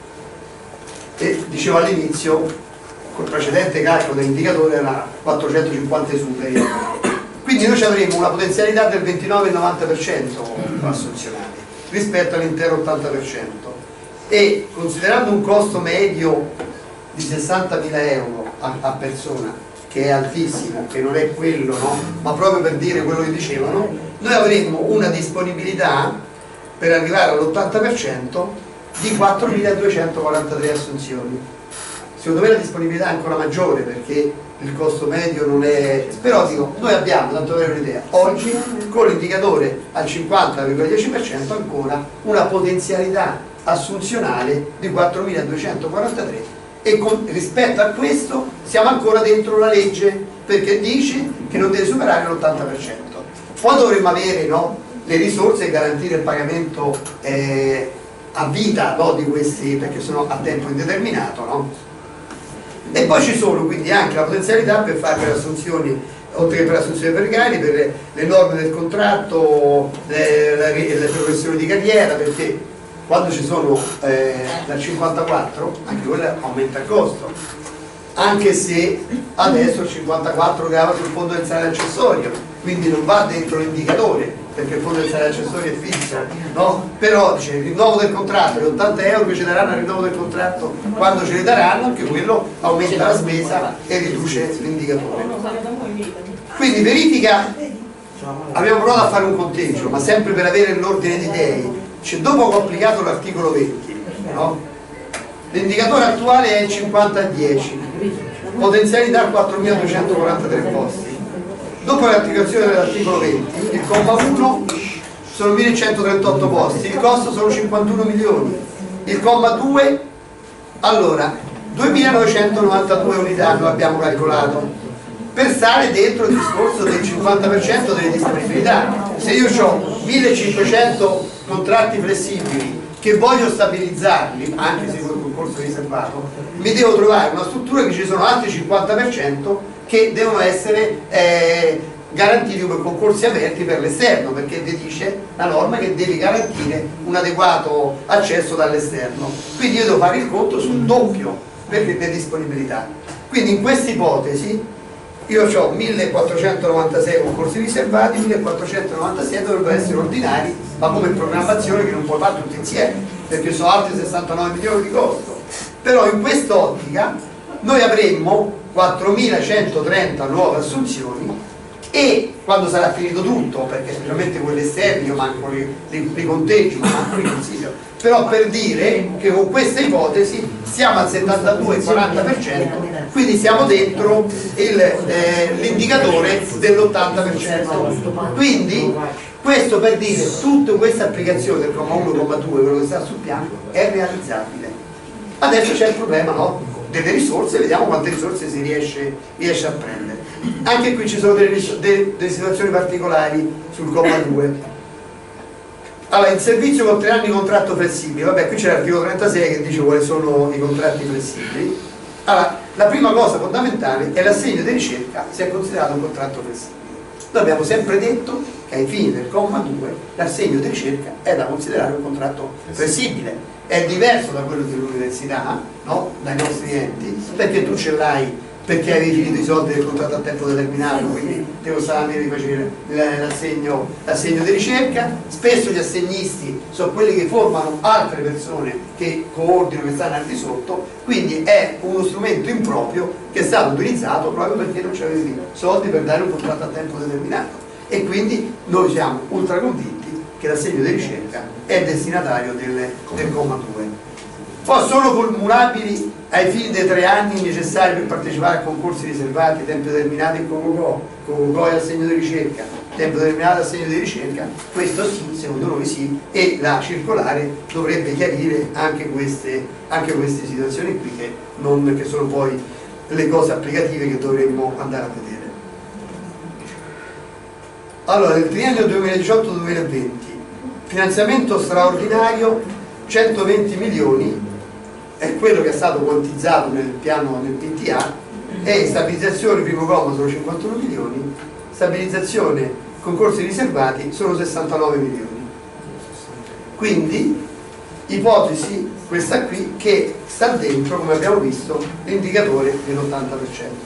e dicevo all'inizio col precedente calcolo dell'indicatore era quattrocentocinquanta superi, quindi noi avremo una potenzialità del ventinove virgola novanta per cento assunzionali rispetto all'intero ottanta per cento e considerando un costo medio di sessantamila euro a, a persona, che è altissimo, che non è quello, no? Ma proprio per dire quello che dicevano, noi avremmo una disponibilità per arrivare all'ottanta per cento di quattromiladuecentoquarantatré assunzioni. Secondo me la disponibilità è ancora maggiore perché il costo medio non è... però dico, noi abbiamo, tanto per avere un'idea, oggi con l'indicatore al cinquanta virgola dieci per cento ancora una potenzialità assunzionale di quattromiladuecentoquarantatré e con, rispetto a questo siamo ancora dentro la legge perché dice che non deve superare l'ottanta per cento. Poi dovremmo avere, no, le risorse e garantire il pagamento eh, a vita, no, di questi, perché sono a tempo indeterminato, no? E poi ci sono quindi anche la potenzialità per fare per assunzioni, oltre che per assunzioni precari, per le, le norme del contratto, le, le, le progressioni di carriera, perché quando ci sono eh, dal cinquantaquattro anche quella aumenta il costo, anche se adesso il cinquantaquattro grava sul fondo del salario accessorio, quindi non va dentro l'indicatore perché il fondo del salario accessorio è fisso, no? Però dice il rinnovo del contratto, gli ottanta euro che ci daranno al rinnovo del contratto, quando ce li daranno anche quello aumenta la spesa e riduce l'indicatore. Quindi verifica, abbiamo provato a fare un conteggio ma sempre per avere l'ordine di idee. Cioè, dopo che ho applicato l'articolo venti, no? L'indicatore attuale è il cinquanta a dieci, potenzialità quattromiladuecentoquarantatré posti. Dopo l'applicazione dell'articolo venti, il comma uno sono millecentotrentotto posti, il costo sono cinquantuno milioni. Il comma due, allora, duemilanovecentonovantadue unità noi abbiamo calcolato, per stare dentro il discorso del cinquanta per cento delle disponibilità. Se io ho millecinquecento contratti flessibili che voglio stabilizzarli, anche se con il concorso riservato, mi devo trovare una struttura che ci sono altri cinquanta per cento che devono essere eh, garantiti come concorsi aperti per l'esterno, perché vi dice la norma che devi garantire un adeguato accesso dall'esterno. Quindi io devo fare il conto sul doppio per le disponibilità. Quindi in questa ipotesi io ho millequattrocentonovantasei concorsi riservati, millequattrocentonovantasei dovrebbero essere ordinari, ma come programmazione che non puoi fare tutti insieme, perché sono altri sessantanove milioni di costo. Però in quest'ottica noi avremmo quattromilacentotrenta nuove assunzioni e quando sarà finito tutto, perché specialmente quelli esterni io manco li, li, li conteggio, ma manco li consiglio, però per dire che con questa ipotesi stiamo al settantadue quaranta per cento, quindi siamo dentro eh, l'indicatore dell'ottanta per cento. Quindi questo per dire tutta questa applicazione del comma uno, comma due, quello che sta sul piano, è realizzabile. Adesso c'è il problema, no? Delle risorse, vediamo quante risorse si riesce, riesce a prendere. Anche qui ci sono delle, delle, delle situazioni particolari sul comma due. Allora, in servizio con tre anni di contratto flessibile, vabbè, qui c'è l'articolo trentasei che dice quali sono i contratti flessibili. Allora, la prima cosa fondamentale è l'assegno di ricerca se è considerato un contratto flessibile. Noi abbiamo sempre detto che ai fini del comma due l'assegno di ricerca è da considerare un contratto flessibile. È diverso da quello dell'università, no? Dai nostri enti, perché tu ce l'hai perché avevi finito i soldi del contratto a tempo determinato, quindi ti costava meno di facere l'assegno, l'assegno di ricerca. Spesso gli assegnisti sono quelli che formano altre persone che coordinano, che stanno al di sotto, quindi è uno strumento improprio che è stato utilizzato proprio perché non c'avevi soldi per dare un contratto a tempo determinato, e quindi noi siamo ultra convinti che l'assegno di ricerca è destinatario del, del comma due. Poi sono formulabili ai fini dei tre anni necessari per partecipare a concorsi riservati, tempo determinato in Congo, Congo e assegno di ricerca, tempo determinato assegno di ricerca. Questo sì, secondo noi sì, e la circolare dovrebbe chiarire anche queste, anche queste situazioni qui che, non, che sono poi le cose applicative che dovremmo andare a vedere. Allora, nel triennio duemiladiciotto duemilaventi finanziamento straordinario centoventi milioni è quello che è stato quantizzato nel piano del P T A, e stabilizzazione primo comma sono cinquantuno milioni, stabilizzazione concorsi riservati sono sessantanove milioni. Quindi ipotesi questa qui che sta dentro, come abbiamo visto, l'indicatore dell'ottanta per cento.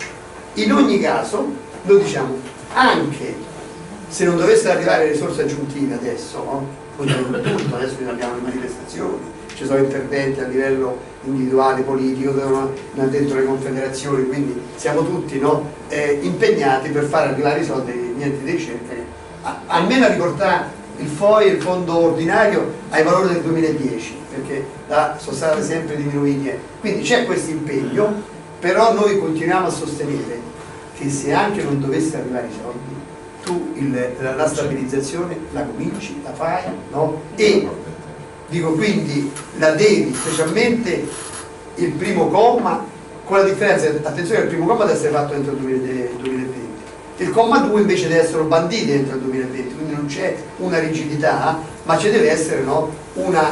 In ogni caso noi diciamo, anche se non dovessero arrivare risorse aggiuntive adesso, no? Tutto, adesso abbiamo le manifestazioni, ci sono interventi a livello individuale, politico, non dentro le confederazioni, quindi siamo tutti, no, eh, impegnati per far arrivare i soldi agli enti di ricerca, a, almeno a riportare il F O I e il fondo ordinario ai valori del duemiladieci, perché là sono state sempre diminuite, quindi c'è questo impegno, però noi continuiamo a sostenere che se anche non dovesse arrivare i soldi, tu il, la, la stabilizzazione la cominci, la fai, no? E dico, quindi la devi, specialmente il primo comma, con la differenza, attenzione, il primo comma deve essere fatto entro il duemilaventi, il comma due invece deve essere bandito entro il duemilaventi, quindi non c'è una rigidità, ma ci deve essere, no, una,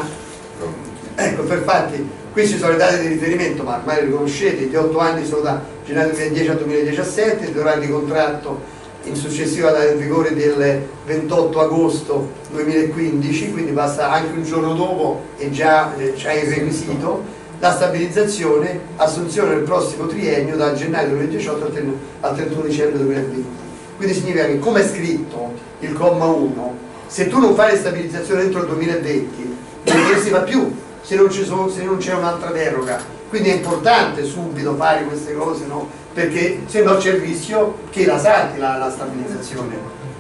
ecco, per farti, qui ci sono le date di riferimento, ma ormai le conoscete, gli otto anni sono da gennaio duemiladieci al duemiladiciassette, gli orari di contratto in successiva data in vigore del ventotto agosto duemilaquindici, quindi basta anche un giorno dopo e già eh, c'è il requisito, la stabilizzazione, assunzione del prossimo triennio dal gennaio duemiladiciotto al trentuno dicembre duemilaventi. Quindi significa che, come è scritto il comma uno, se tu non fai le stabilizzazioni entro il duemilaventi non si fa più, se non c'è un'altra deroga. Quindi è importante subito fare queste cose, no? Perché se no c'è il rischio che la salti la, la stabilizzazione.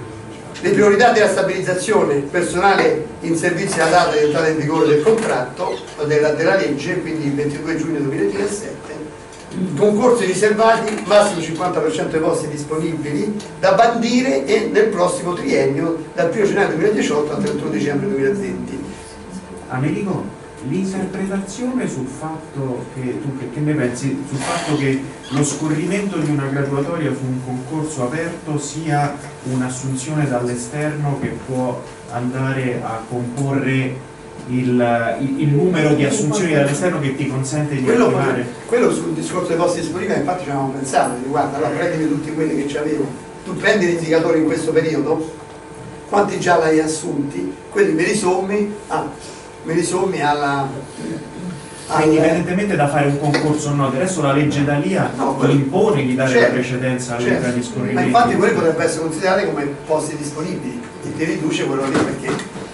Le priorità della stabilizzazione: personale in servizio alla data di entrata in vigore del contratto, della, della legge, quindi il ventidue giugno duemiladiciassette, concorsi riservati, massimo cinquanta per cento dei posti disponibili da bandire e nel prossimo triennio dal primo gennaio duemiladiciotto al trentuno dicembre duemilaventi. Americo, l'interpretazione sul fatto che tu che, che ne pensi sul fatto che lo scorrimento di una graduatoria su un concorso aperto sia un'assunzione dall'esterno che può andare a comporre il, il, il numero di assunzioni dall'esterno che ti consente di quello, arrivare? Quello sul discorso dei posti disponibili infatti ci avevamo pensato, guarda, allora prendimi tutti quelli che c'avevo, tu prendi l'indicatore in questo periodo, quanti già l'hai assunti, quelli me li sommi, ah, me li sommi alla, alla... indipendentemente da fare un concorso o no, adesso la legge D'Alia no, impone di dare certo, la precedenza alle certo. di scorrimento. Ma infatti quelli potrebbero essere considerati come posti disponibili e ti riduce quello lì, perché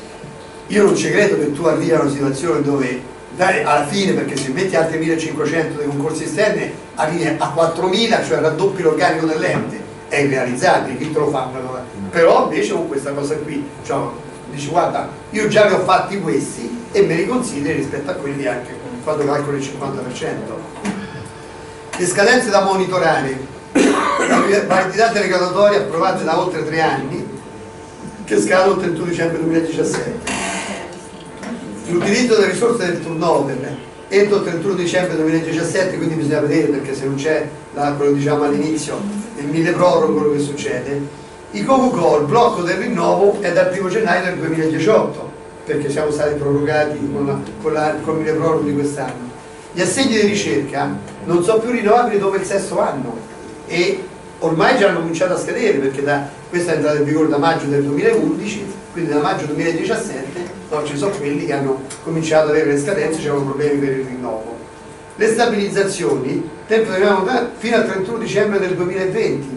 io non ci credo che tu arrivi a una situazione dove dai, alla fine, perché se metti altri millecinquecento dei concorsi esterni arrivi a quattromila, cioè raddoppi l'organico dell'ente, è irrealizzabile, chi te lo fa una cosa? Però invece con questa cosa qui, cioè, dici guarda, io già ne ho fatti questi e me li consideri rispetto a quelli anche quando calcolo il cinquanta per cento. Le scadenze da monitorare, la validità delle graduatorie approvate da oltre tre anni che scadono il trentuno dicembre duemiladiciassette. L'utilizzo delle risorse del turnover entro il trentuno dicembre duemiladiciassette, quindi bisogna vedere, perché se non c'è, quello diciamo all'inizio, il mille proroghe quello che succede. I COCOCO, il blocco del rinnovo è dal primo gennaio del duemiladiciotto, perché siamo stati prorogati con, la, con, la, con il mille proroghe di quest'anno. Gli assegni di ricerca non sono più rinnovabili dopo il sesto anno e ormai già hanno cominciato a scadere, perché da, questa è entrata in vigore da maggio del duemilaundici, quindi da maggio duemiladiciassette no, ci sono quelli che hanno cominciato ad avere le scadenze, c'erano problemi per il rinnovo. Le stabilizzazioni, tempo fino al trentuno dicembre del duemilaventi.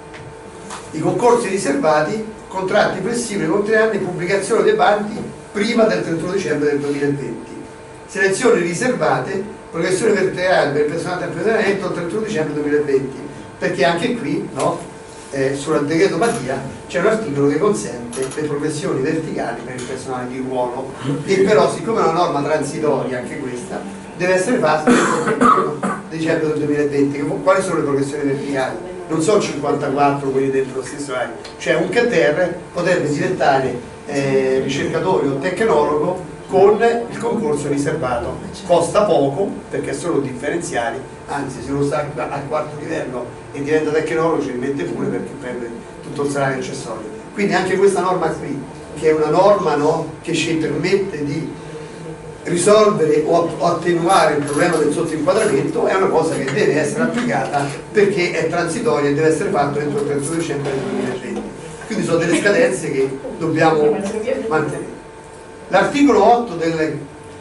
I concorsi riservati, contratti flessibili con tre anni, pubblicazione dei bandi prima del trentuno dicembre del duemilaventi. Selezioni riservate, progressione verticale per il personale temporaneo entro il trentuno dicembre duemilaventi, perché anche qui, no, eh, sul decreto Mattia c'è un articolo che consente le progressioni verticali per il personale di ruolo, e però siccome è una norma transitoria anche questa, deve essere fatta entro il trentuno dicembre del duemilaventi. Quali sono le progressioni verticali? Non sono cinquantaquattro quelli dentro lo stesso anno, cioè un C A T R potrebbe diventare eh, ricercatore o tecnologo con il concorso riservato, costa poco perché sono differenziali, anzi se uno sta al quarto livello e diventa tecnologo ci rimette pure perché prende tutto il salario accessorio. Quindi anche questa norma qui, che è una norma, no, che ci permette di risolvere o attenuare il problema del sottoinquadramento, è una cosa che deve essere applicata perché è transitoria e deve essere fatta entro il trentuno dicembre del duemilaventi. Quindi sono delle scadenze che dobbiamo mantenere. L'articolo otto del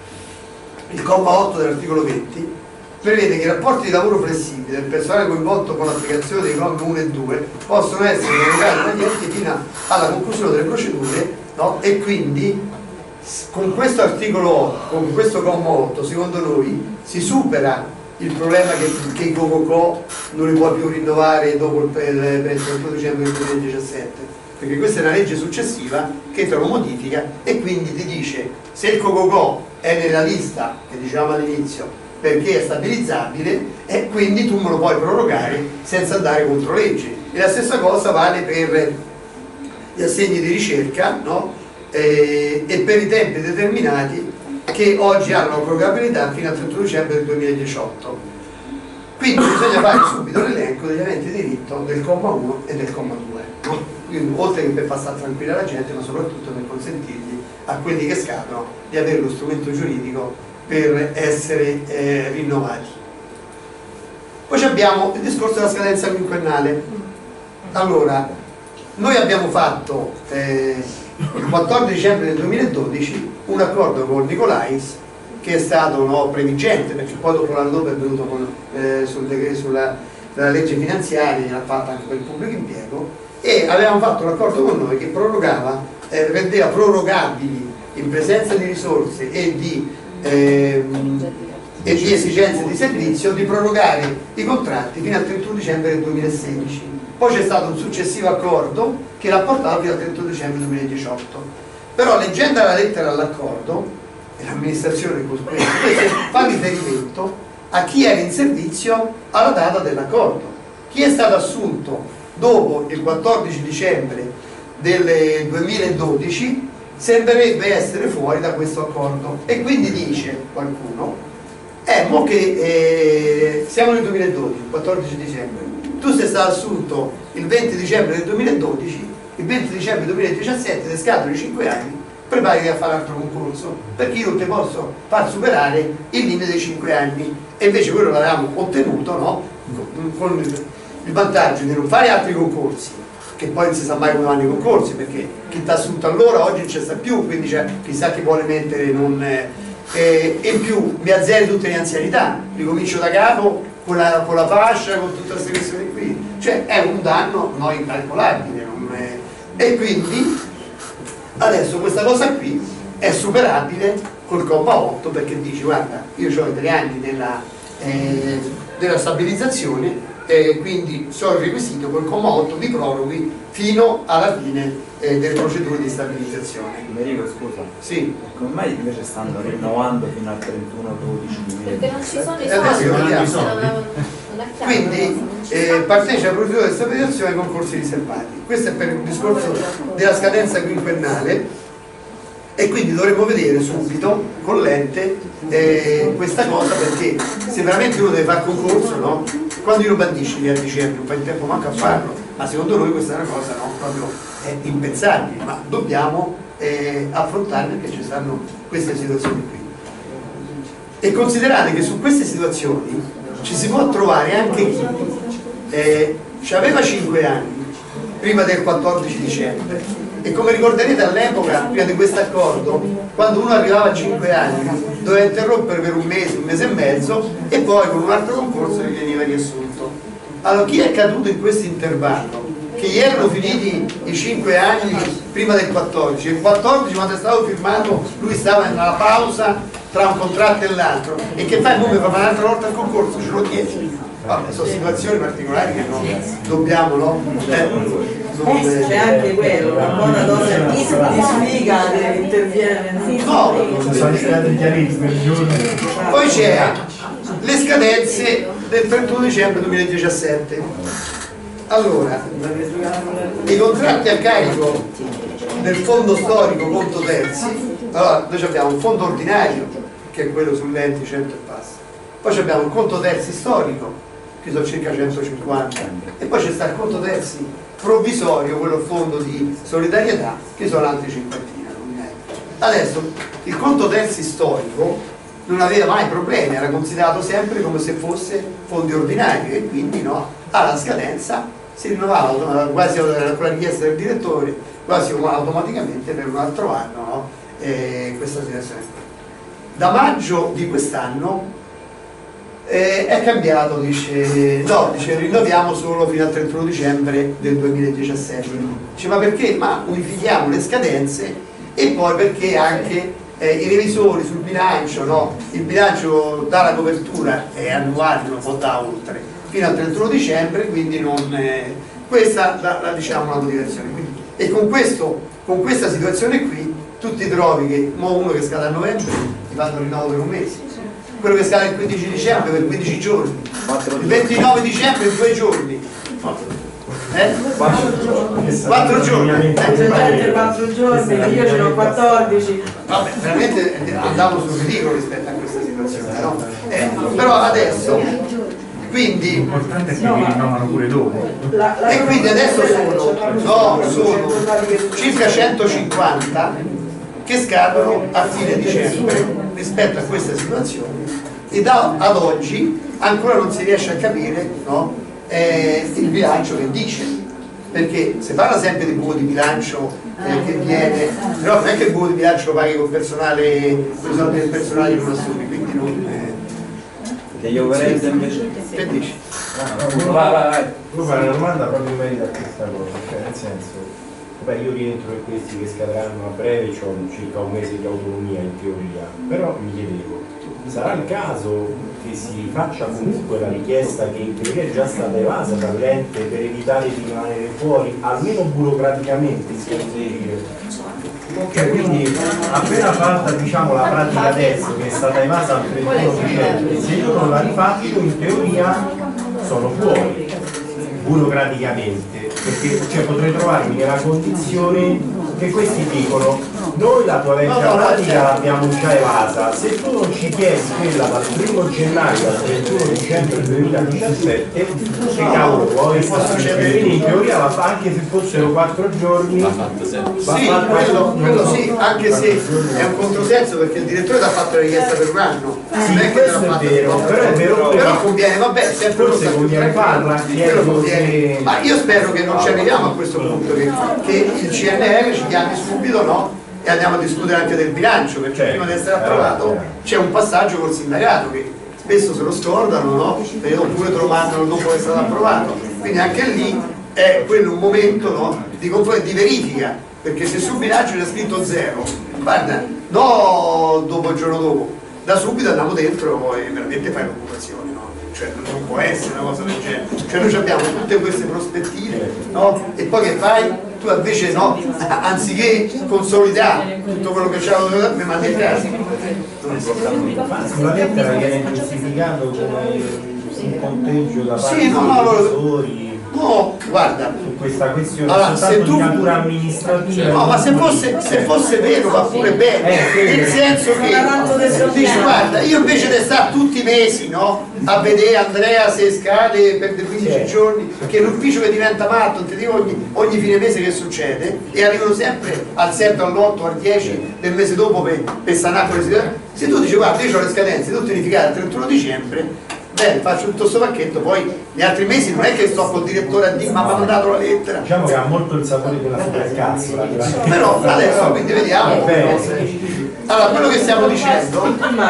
il comma otto dell'articolo venti prevede che i rapporti di lavoro flessibili del personale coinvolto con l'applicazione dei commi uno e due possono essere derogati dagli enti fino alla conclusione delle procedure, no? E quindi con questo articolo otto, con questo comma otto, secondo noi si supera il problema che, che i COCOCO non li può più rinnovare dopo il, per, per il trentuno dicembre del duemiladiciassette, perché questa è una legge successiva che entra con modifica e quindi ti dice se il COCOCO è nella lista che dicevamo all'inizio perché è stabilizzabile e quindi tu me lo puoi prorogare senza andare contro legge. E la stessa cosa vale per gli assegni di ricerca, no? eh, e per i tempi determinati che oggi hanno prorogabilità fino al trentuno dicembre del duemiladiciotto. Quindi bisogna fare subito l'elenco degli aventi diritto del comma uno e del comma due, no? Quindi, oltre che per far stare tranquilla la gente, ma soprattutto per consentirgli a quelli che scadono di avere lo strumento giuridico per essere eh, rinnovati. Poi abbiamo il discorso della scadenza quinquennale. Allora, noi abbiamo fatto eh, il quattordici dicembre del duemiladodici un accordo con Nicolais che è stato, no, previgente, perché poi dopo l'anno dopo è venuto con, eh, sul decreto sulla, sulla legge finanziaria, l'ha fatta anche per il pubblico impiego, e avevamo fatto un accordo con noi che prorogava, eh, rendeva prorogabili in presenza di risorse e di, eh, e di esigenze di servizio, di prorogare i contratti fino al trentuno dicembre del duemilasedici. Poi c'è stato un successivo accordo che l'ha portato fino al trentuno dicembre duemiladiciotto. Però leggendo la lettera all'accordo, e l'amministrazione fa riferimento a chi era in servizio alla data dell'accordo. Chi è stato assunto dopo il quattordici dicembre del duemiladodici sembrerebbe essere fuori da questo accordo, e quindi dice qualcuno eh, mo che eh, siamo nel duemiladodici, quattordici dicembre, tu sei stato assunto il venti dicembre del duemiladodici, il venti dicembre duemiladiciassette, ti scadono i cinque anni, preparati a fare altro concorso, perché io non ti posso far superare il limite dei cinque anni. E invece quello l'avevamo ottenuto, no? Con il vantaggio di non fare altri concorsi, che poi non si sa mai come vanno i concorsi, perché chi ti ha assunto allora oggi non ci sta più, quindi c'è chissà chi vuole mettere non, eh, e in più mi azzeri tutte le anzianità, ricomincio da capo con la, con la fascia, con tutte queste questioni qui, cioè è un danno non incalcolabile, non è... E quindi adesso questa cosa qui è superabile col comma otto, perché dice guarda, io ho i tre anni della, eh, della stabilizzazione eh, quindi solo il requisito col comma otto vi proroghi fino alla fine eh, delle procedure di stabilizzazione. Merico, scusa. Sì. Come mai invece stanno rinnovando fino al trentuno dodici Perché non ci sono i E adesso soldi. vediamo. Non è chiaro. Quindi eh, partecipa alla procedura di stabilizzazione ai concorsi riservati. Questo è per il discorso della scadenza quinquennale, e quindi dovremmo vedere subito con l'ente eh, questa cosa, perché se veramente uno deve fare concorso, no? Quando io lo bandisci a dicembre, non fai in tempo manco a farlo, ma secondo noi questa è una cosa, no? Proprio è impensabile, ma dobbiamo eh, affrontare perché ci stanno queste situazioni qui. E considerate che su queste situazioni ci si può trovare anche chi eh, aveva cinque anni prima del quattordici dicembre, e come ricorderete all'epoca, prima di questo accordo, quando uno arrivava a cinque anni doveva interrompere per un mese, un mese e mezzo, e poi con un altro concorso gli veniva riassunto. Allora chi è caduto in questo intervallo, che gli erano finiti i cinque anni prima del quattordici, il quattordici quando è stato firmato lui stava nella pausa tra un contratto e l'altro, e che fai come fa un'altra volta il concorso, ce lo chiedi? Vabbè, sono situazioni particolari che non dobbiamo, no? Eh, Eh, c'è anche quello, una buona dose di sfiga che interviene. No, poi c'è le scadenze del trentuno dicembre duemiladiciassette. Allora, i contratti a carico del fondo storico conto terzi, allora noi abbiamo un fondo ordinario che è quello sull'ente cento e passa, poi abbiamo un conto terzi storico che sono circa centocinquanta, e poi c'è sta il conto terzi provvisorio, quello fondo di solidarietà, che sono altre cinquantina. Adesso il conto terzi storico non aveva mai problemi, era considerato sempre come se fosse fondi ordinari, e quindi no, alla scadenza si rinnovava quasi con la richiesta del direttore, quasi automaticamente per un altro anno, no? eh, questa situazione. Da maggio di quest'anno Eh, è cambiato, dice, no, dice rinnoviamo solo fino al trentuno dicembre del duemiladiciassette. Dice, ma perché? Ma unifichiamo le scadenze, e poi perché anche eh, i revisori sul bilancio, no? Il bilancio dà la copertura, è annuale, non può dare oltre, fino al trentuno dicembre, quindi non, eh, questa la, la diciamo la motivazione. Quindi, e con, questo, con questa situazione qui tu ti trovi che mo uno che scade a novembre ti fanno rinnovo per un mese, quello che scade il quindici dicembre per quindici giorni, il ventinove dicembre due giorni, eh? quattro giorni, eh? quattro giorni, io ce l'ho quattordici. Vabbè, veramente andavo sul ridicolo rispetto a questa situazione, no? Eh, però adesso, quindi l'importante è che mi rinnovano pure dopo, e quindi adesso sono, no, sono circa centocinquanta che scadono a fine dicembre rispetto a questa situazione, e da, ad oggi ancora non si riesce a capire, no, eh, il bilancio che dice, perché si parla sempre di buco di bilancio eh, che viene, però non è che il buco di bilancio lo paghi con personale, con i soldi del personale che non assumi, quindi non eh. che io vorrei invece che dici? No, vai, vai, vai. Devo fare una domanda proprio in merito a questa cosa, cioè nel senso, beh, io rientro in questi che scadranno a breve, ho circa un mese di autonomia in teoria, però mi chiedevo, sarà il caso che si faccia comunque la richiesta che in teoria è già stata evasa dall'ente per evitare di rimanere fuori, almeno burocraticamente, si può dire? Cioè, quindi appena fatta, diciamo, la pratica adesso che è stata evasa al trentuno dicembre, se io non la rifaccio in teoria sono fuori burocraticamente, perché cioè, potrei trovarmi nella condizione che questi dicono noi la tua vecchia pratica l'abbiamo già evasa, se tu non ci chiedi quella dal primo gennaio al trentuno dicembre duemiladiciassette, che cavolo vuoi? Quindi in teoria la fa anche se fossero quattro giorni. Sì, quello, quello sì, anche se è un controsenso, perché il direttore ti ha fatto la richiesta per un anno. Sì, non è che questo è vero, però è vero, però conviene, vabbè, sempre forse conviene farla, conviene. Ma io spero che non ci arriviamo a questo punto, che, che il C N R ci chiami subito, no? E andiamo a discutere anche del bilancio, perché certo, prima di essere approvato c'è un passaggio col sindacato che spesso se lo scordano, no? Oppure te lo mandano dopo essere stato approvato, quindi anche lì è quello un momento, no? Di confronto, di verifica, perché se sul bilancio c'è scritto zero, guarda, no dopo il giorno dopo, da subito andiamo dentro e veramente fai l'occupazione, no? cioè non può essere una cosa del genere, cioè noi abbiamo tutte queste prospettive, no? E poi che fai? Tu invece no, anziché consolidare tutto quello che c'è mi mandi in casa. Sulla lettera viene giustificato come un conteggio da parte sì, no, dei no, professori. No, guarda, su questa questione allora, soltanto se tu, di natura amministrativa. no, ma se fosse, se fosse vero va pure bene, eh, nel senso che dici guarda, io invece di stare tutti i mesi, no, a vedere Andrea se scade per quindici giorni, che l'ufficio che diventa matto, ti dico ogni, ogni fine mese che succede, e arrivano sempre al sette, all'otto, al dieci del mese dopo per, per sanare quelle situazioni. Se tu dici guarda, io ho le scadenze tutte unificate al trentuno dicembre, bene, faccio tutto questo pacchetto, poi gli altri mesi non è che sto col direttore a dire ma mi ha mandato la lettera. Diciamo che ha molto il sapore della supercazzola. Però adesso quindi vediamo. Allora, quello che stiamo dicendo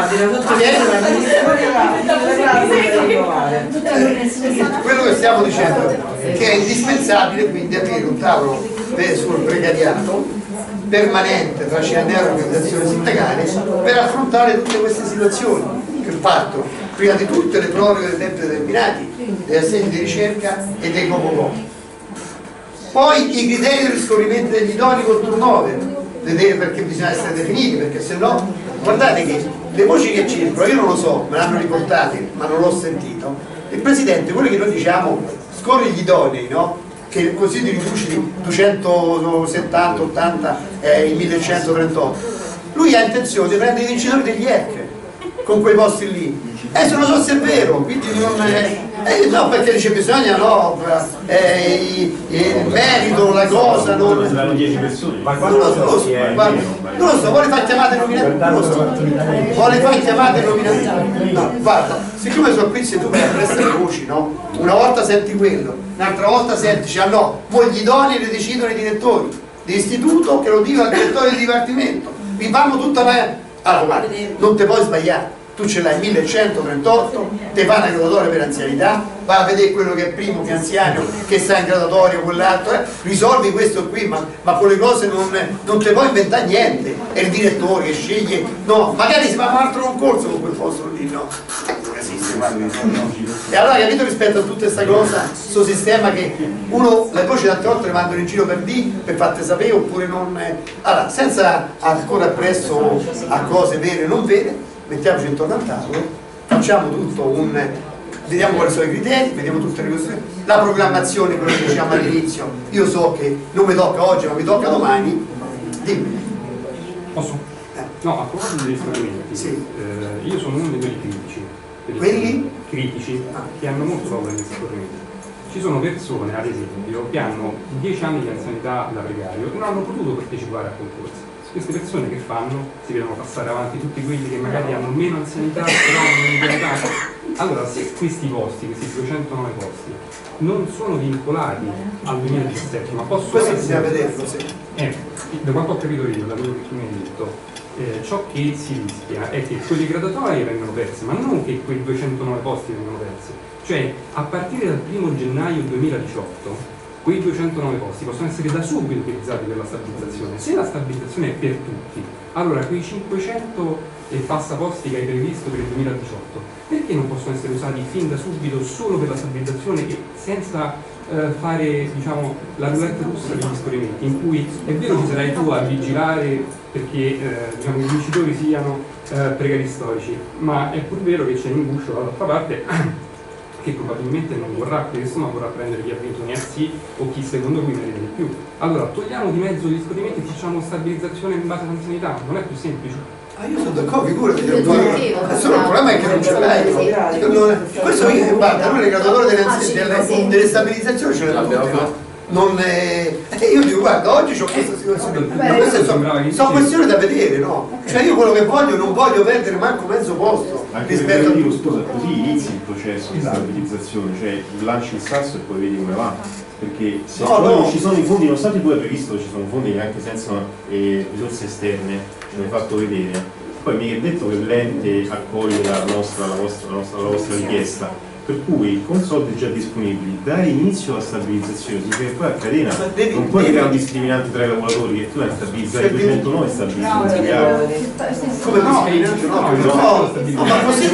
quello che stiamo dicendo è che è indispensabile quindi avere un tavolo sul precariato permanente tra C N R e organizzazioni sindacali per affrontare tutte queste situazioni che partono prima di tutte le proroghe dei tempi determinati, degli assegni di ricerca e dei copo. Poi i criteri di scorrimento degli idonei col turnover, perché bisogna essere definiti, perché se no, guardate che le voci che circolano, io non lo so, me l'hanno riportate, ma non l'ho sentito, il Presidente, quello che noi diciamo, scorri gli idonei, no? Che così ti riduci di duecentosettanta ottanta eh, in millecentotrentotto, lui ha intenzione di prendere i vincitori degli E C con quei posti lì. Eh, se lo so se è vero, quindi non è, eh, no, perché dice bisogna, no, eh, il merito, la cosa, non, ma non lo so, guarda, non lo so, vuole far chiamate nominate, non lo so, vuole far chiamate nominate, no, guarda, siccome sono qui se tu vai a prestare le voci, no? Una volta senti quello, un'altra volta senti, cioè no, poi gli idonei li decidono i direttori di istituto che lo dicono al direttore del dipartimento, vi fanno tutta la... Allora guarda, non te puoi sbagliare. Tu ce l'hai millecentotrentotto, te fa una graduatoria per anzianità, vai a vedere quello che è primo, che è anziano, che sta in graduatoria, quell'altro, eh, risolvi questo qui, ma, ma con le cose non, non te puoi inventare niente, è il direttore che sceglie, no, magari si fa un altro concorso con quel posto lì, no? E allora capito rispetto a tutta questa cosa, questo sistema che uno, le voci tante volte le mandano in giro per di, per farti sapere oppure non... Allora, senza ancora appresso a cose vere e non vere, mettiamoci intorno al tavolo, facciamo tutto un... vediamo quali sono i criteri, vediamo tutte le questioni, la programmazione, quello che diciamo all'inizio, io so che non mi tocca oggi ma mi tocca domani, dimmi. Posso? Eh. No, a proposito degli scorrimenti, sì. eh, io sono uno di quelli critici, quelli? critici ah. che hanno molto paura degli scorrimenti. Ci sono persone, ad esempio, che hanno dieci anni di anzianità da precario e non hanno potuto partecipare a concorsi. Queste persone che fanno? Si vedono passare avanti tutti quelli che magari hanno meno anzianità però hanno un'identità. Allora, se questi posti, questi duecentonove posti, non sono vincolati al duemiladiciassette, ma possono questo essere... bisogna vederlo, sì. Eh, da quanto ho capito io, da quello che tu mi hai detto, eh, ciò che si rischia è che quelle graduatorie vengono perse, ma non che quei duecentonove posti vengono persi. Cioè, a partire dal primo gennaio duemiladiciotto, quei duecentonove posti possono essere da subito utilizzati per la stabilizzazione. Se la stabilizzazione è per tutti, allora quei cinquecento e passa posti che hai previsto per il duemiladiciotto, perché non possono essere usati fin da subito solo per la stabilizzazione e senza eh, fare, diciamo, la roulette russa degli scorrimenti, in cui è vero ci sarai tu a vigilare perché eh, diciamo, i vincitori siano eh, precari storici, ma è pur vero che c'è in guscio dall'altra parte che probabilmente non vorrà questo, ma vorrà prendere chi ha vinto un E R S I o chi secondo cui merita di più. Allora togliamo di mezzo gli scorrimenti e facciamo stabilizzazione in base all'anzianità, non è più semplice. Ah, io sono d'accordo, figurati, solo il problema è che non ce l'hai. Questo io, guarda, noi le graduatorie delle, delle, delle stabilizzazioni ce le abbiamo. Non è... io dico guarda oggi ho questa situazione, ma queste sono, sono questioni da vedere, no? Cioè io quello che voglio non voglio perdere manco mezzo posto rispetto a io, scusa, così inizi il processo di stabilizzazione, cioè lanci il sasso e poi vedi come va, perché se no, poi no. non ci sono i fondi, nonostante tu hai previsto ci sono fondi che anche senza eh, risorse esterne, ce l'hai fatto vedere, poi mi hai detto che l'ente accoglie la nostra, la vostra, la nostra, la vostra richiesta. per cui con soldi già disponibili dai inizio alla stabilizzazione, significa che poi a catena non puoi creare un discriminante tra i lavoratori che tu hai stabilizzare duecentonove stabilizzati come no? No, no, no, ma così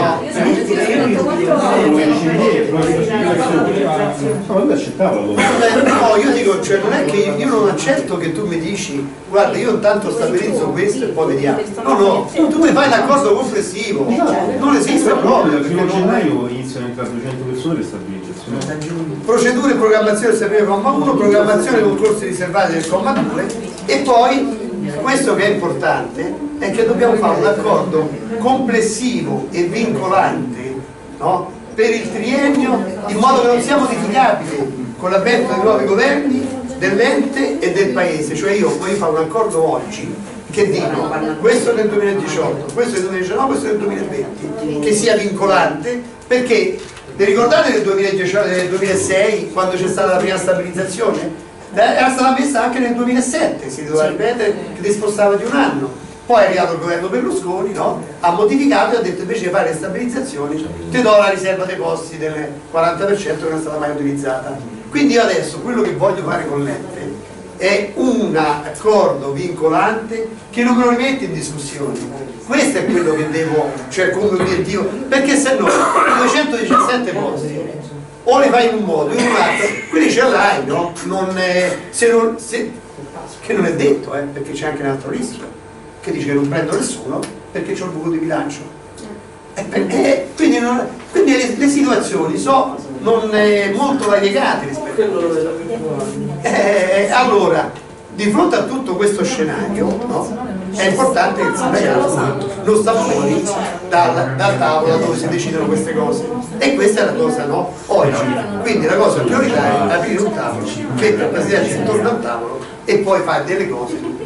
no, accettavo allora. No, io dico, cioè non è che io, io non accetto che tu mi dici guarda io intanto stabilizzo questo e poi vediamo. No, no, tu mi fai l'accordo complessivo, non esiste proprio. Il primo gennaio iniziano a entrare duecento persone per stabilizzazione. Procedure e programmazione del primo comma uno, programmazione concorsi riservati del comma due e poi questo che è importante è che dobbiamo fare un accordo complessivo e vincolante, no? Per il triennio in modo che non sia modificabile con l'avvento dei nuovi governi dell'ente e del paese, cioè io voglio fare un accordo oggi che dico questo nel duemiladiciotto, questo nel duemiladiciannove, questo nel duemilaventi, che sia vincolante, perché vi ricordate nel duemiladiciotto, nel duemilasei quando c'è stata la prima stabilizzazione? Era stata messa anche nel duemilasette, si doveva ripetere, che ti spostava di un anno. Poi è arrivato il governo Berlusconi, no? Ha modificato e ha detto invece di fare le stabilizzazioni ti do la riserva dei posti del quaranta per cento che non è stata mai utilizzata. Quindi io adesso quello che voglio fare con l'ente è un accordo vincolante che non me lo rimette in discussione. Questo è quello che devo, cioè come obiettivo, perché se no duecentodiciassette posti o li fai in un modo o in un altro, quindi ce l'hai, no? Non è, se non, se, che non è detto, eh, perché c'è anche un altro rischio che dice che non prendo nessuno perché c'ho il buco di bilancio. Eh, eh, quindi, non, quindi le, le situazioni sono non, eh, molto variegate rispetto a questo. Eh, allora, di fronte a tutto questo scenario, no, è importante che il sindacato non sta fuori dal, dal tavolo dove si decidono queste cose. E questa è la cosa, no? Oggi. Quindi la cosa prioritaria è aprire un tavolo, mettere il Presidente intorno al tavolo e poi fare delle cose tutte.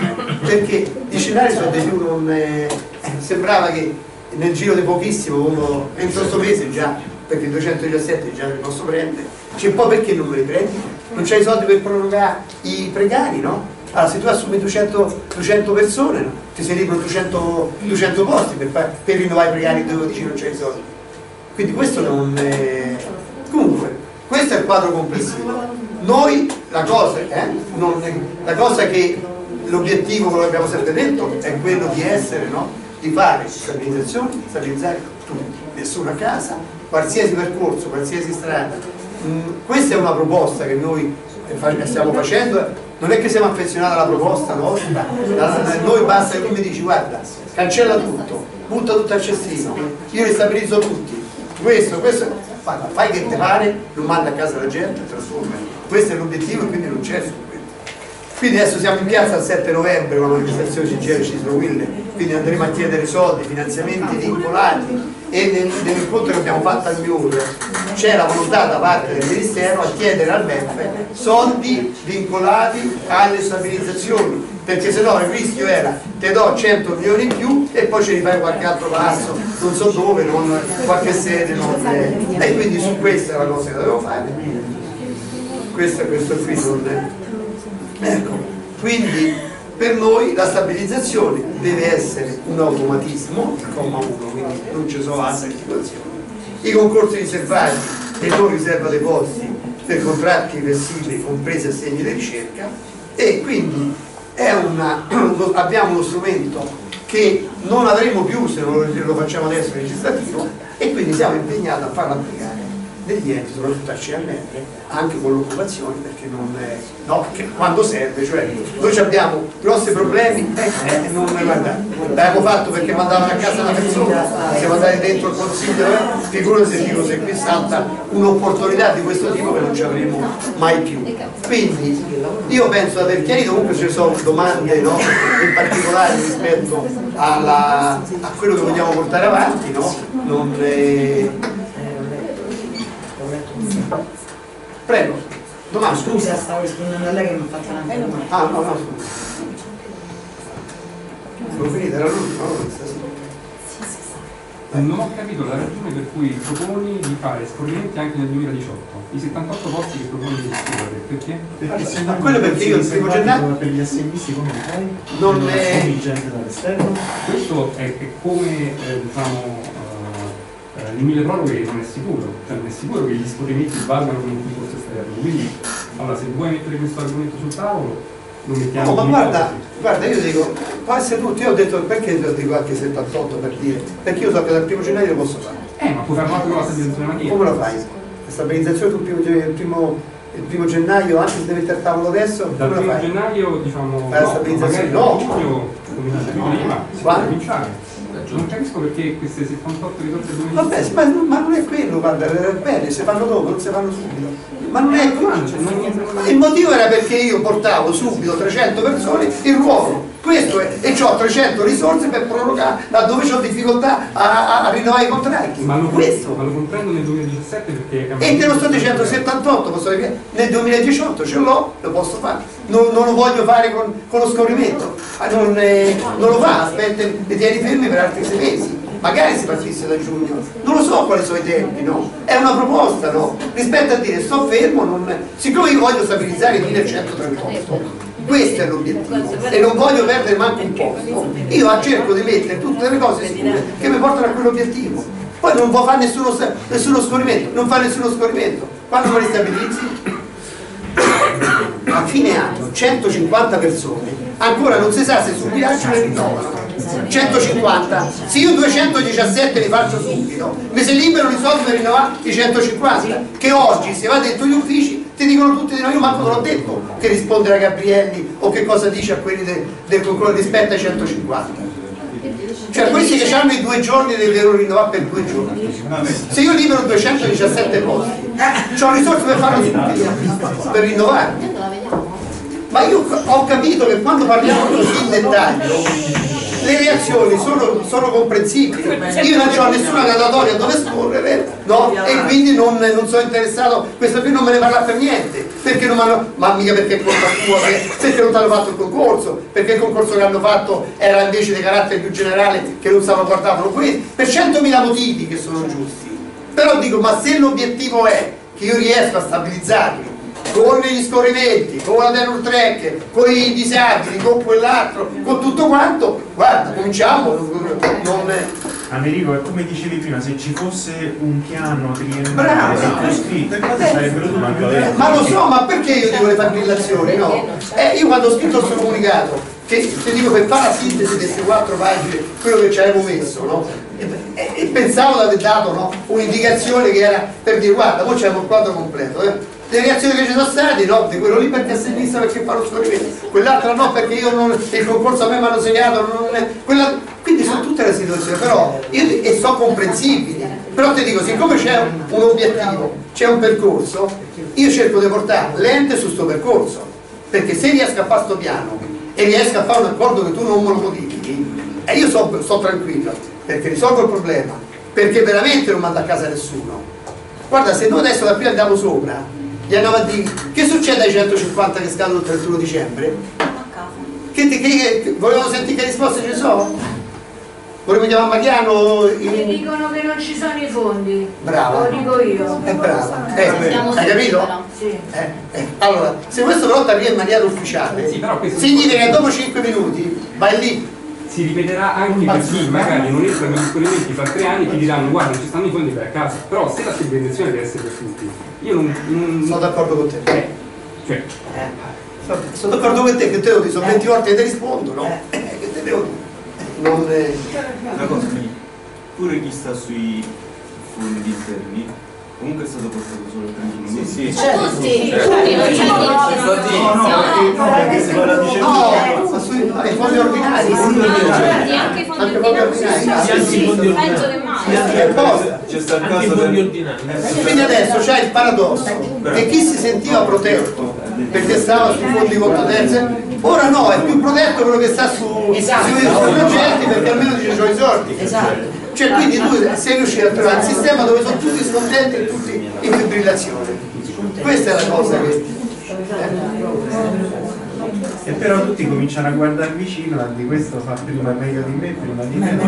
Perché i scenari sono dei più non. Eh, sembrava che nel giro di pochissimo, uno, entro questo mese già, perché il duecentodiciassette già li posso prendere, cioè poi perché non me li prendi? Non c'hai i soldi per prorogare i precari, no? Allora se tu assumi duecento, duecento persone, no? Ti sei libero duecento, duecento posti per, per rinnovare i precari dove dici non c'hai i soldi. Quindi questo non è. Comunque, questo è il quadro complessivo. Noi la cosa, eh? non è, la cosa che l'obiettivo, come abbiamo sempre detto, è quello di essere, no? Di fare stabilizzazioni, stabilizzare tutti, nessuna casa, qualsiasi percorso, qualsiasi strada. Mm, questa è una proposta che noi stiamo facendo, non è che siamo affezionati alla proposta nostra, noi basta che tu mi dici guarda, cancella tutto, butta tutto al cestino, io li stabilizzo tutti, questo, questo, guarda, fai che te pare, lo manda a casa la gente e trasforma. Questo è l'obiettivo e quindi non c'è su quello. Quindi adesso siamo in piazza il sette novembre con la manifestazione C G R Cislo Wille, quindi andremo a chiedere soldi, finanziamenti vincolati e nel, nell'incontro che abbiamo fatto al M I U R c'è la volontà da parte del Ministero a chiedere al M E F soldi vincolati alle stabilizzazioni, perché sennò il rischio era te do cento milioni in più e poi ce li fai qualche altro passo, non so dove, non, qualche sede, non, eh, e quindi su questa è la cosa che dovevo fare. Questo, questo qui non è. Ecco, quindi per noi la stabilizzazione deve essere un automatismo, il comma uno, quindi non ci sono altre situazioni. I concorsi riservati e non riserva dei posti per contratti flessibili, compresi assegni di ricerca, e quindi è una, abbiamo uno strumento che non avremo più se non lo facciamo adesso legislativo, e quindi siamo impegnati a farlo applicare degli enti, soprattutto al C N R, anche con l'occupazione, perché non è, no, perché quando serve, cioè noi abbiamo grossi problemi e eh, non guardate, l'abbiamo fatto perché mandavano a casa una persona, siamo andati dentro il consiglio, eh, figurati se dico se qui salta un'opportunità di questo tipo che non ci avremo mai più. Quindi io penso di aver chiarito, comunque ci sono domande, no, in particolare rispetto alla, a quello che vogliamo portare avanti, no? Non è, prego, domanda. Scusa, stavo rispondendo a lei che mi ha fatto una domanda. Ah, no, no, scusa. Sono finita, era l'ultima, non ho capito la ragione per cui proponi di fare scorrimenti anche nel duemiladiciotto. I settantotto posti che proponi di scrivere, perché? Perché se no, quello perché io il primo gennaio per gli assegnisti come fai? Non è gente dall'esterno. Questo è, è come eh, diciamo eh, il mille proroghe non è sicuro, cioè non è sicuro che gli scorrimenti valgano come un concorso esterno, quindi allora se vuoi mettere questo argomento sul tavolo lo mettiamo. No, ma guarda, guarda, io dico, può essere tutto, io ho detto perché io dico anche settantotto per dire, perché io so che dal primo gennaio lo posso fare. Eh, ma puoi fare anche con la stabilizzazione mattina. Come lo fai? La stabilizzazione sul primo, il primo, il primo gennaio, anche se devi mettere il tavolo adesso, dal come lo primo fai? gennaio diciamo Fai la no, stabilizzazione? magari No! da giugno, come dicevo prima, si può cominciare. Non capisco perché queste settantotto risorse dove Vabbè, sì, ma, ma non è quello, guarda, bene, se fanno dopo, non si fanno subito. Ma non è quello. Il motivo era perché io portavo subito trecento persone in ruolo. Questo è, e ho trecento risorse per prorogare laddove ho difficoltà a, a, a rinnovare i contratti. Ma lo, questo. ma lo comprendo nel duemiladiciassette perché... E te lo sto dicendo settantotto, posso dire, nel duemiladiciotto ce l'ho, lo posso fare. Non, non lo voglio fare con, con lo scorrimento. Non, eh, non lo fa, aspetta, li tieni fermi per altri sei mesi. Magari si partisse da giugno, non lo so quali sono i tempi, no? È una proposta, no? Rispetto a dire sto fermo, non... siccome io voglio stabilizzare il millecentotrentotto, questo è l'obiettivo e non voglio perdere manco un posto, io cerco di mettere tutte le cose sicure che mi portano a quell'obiettivo. Poi non può fare nessuno, nessuno scorrimento, non fa nessuno scorrimento. Quando lo ristabilizzi? A fine anno centocinquanta persone, ancora non si sa se sul bilancio le rinnovano. centocinquanta, se io duecentodiciassette li faccio subito, mi si liberano i soldi per rinnovare i centocinquanta, che oggi se va dentro gli uffici ti dicono tutti di no, io manco non l'ho detto che rispondere a Gabrielli o che cosa dice a quelli del, del concorso rispetto ai centocinquanta. Cioè questi che hanno i due giorni devono rinnovare per due giorni. Se io libero duecentodiciassette posti, ho risorse per farlo subito, per rinnovare. Ma io ho capito che quando parliamo così in dettaglio le reazioni sono, sono comprensibili. Io non ho nessuna graduatoria dove scorrere, no? E quindi non, non sono interessato, questo qui non me ne parla per niente, perché non hanno, ma mica perché è colpa tua, perché non ti hanno fatto il concorso, perché il concorso che hanno fatto era invece di carattere più generale che non salvaguardavano questo, per centomila motivi che sono giusti. Però dico, ma se l'obiettivo è che io riesco a stabilizzarli con gli scorrimenti, con la tenure track, con i disabili, con quell'altro, con tutto quanto, guarda, cominciamo, non è... Americo, è come dicevi prima, se ci fosse un piano triennale scritto, sarebbero tutti. Ma lo so, ma perché io dico le fibrillazioni, no? Eh, io quando ho scritto questo comunicato, che ti dico per fare la sintesi di queste quattro pagine, quello che ci avevo messo, no? E, e, e pensavo di aver dato, no, un'indicazione che era per dire, guarda, poi c'è un quadro completo, eh? Le reazioni che ci sono state, no, di quello lì perché è sinistra perché fa lo scorrimento, quell'altra no perché io non, il concorso a me mi hanno segnato, non è, quella, quindi sono tutte le situazioni, però io, e sono comprensibili, però ti dico, siccome c'è un, un obiettivo, c'è un percorso, io cerco di portare l'ente su questo percorso, perché se riesco a fare sto piano e riesco a fare un accordo che tu non me lo modifichi, e io sto so tranquillo, perché risolvo il problema, perché veramente non mando a casa nessuno. Guarda, se noi adesso da qui andiamo sopra, gli andiamo a dire che succede ai centocinquanta che scadono il trentuno dicembre? Che, che, che volevano sentire che risposte ci sono? Volevo chiamare Mariano in... Mi dicono che non ci sono i fondi. Brava. Lo dico io. È brava. Eh, hai capito? Sì. Eh, eh. Allora, se questo però ti arriva in maniera ufficiale, sì, però significa che dopo cinque minuti vai lì. Si ripeterà anche per chi magari non entra negli scorrimenti fra tre anni, ti diranno guarda non ci stanno i fondi per a casa, però se la stabilizzazione deve essere per tutti, io non... non... sono d'accordo con te. Eh, cioè, eh. Sono, sono d'accordo con te, che te lo dico, sono venti volte che ti rispondo, no? Eh, che te devo dire? Non... Eh... Una cosa, pure chi sta sui fondi interni comunque è stato portato solo il trentuno. Sì, sì. Tutti, tutti, no, no, perché si parla di no, i fondi ordinari, anche i fondi ordinari, peggio che mai. C'è stato il caso del... Quindi adesso c'è il paradosso che chi si sentiva protetto perché stava sui fondi conto terze, ora no, è più protetto quello che sta su, esatto, sui, sui progetti perché almeno dice c'ho i soldi. Esatto. Cioè quindi tu sei riuscito a trovare un sistema dove sono tutti scontenti e tutti in fibrillazione. Questa è la cosa che... E però tutti cominciano a guardare vicino e di questo fa prima meglio di me, prima di me.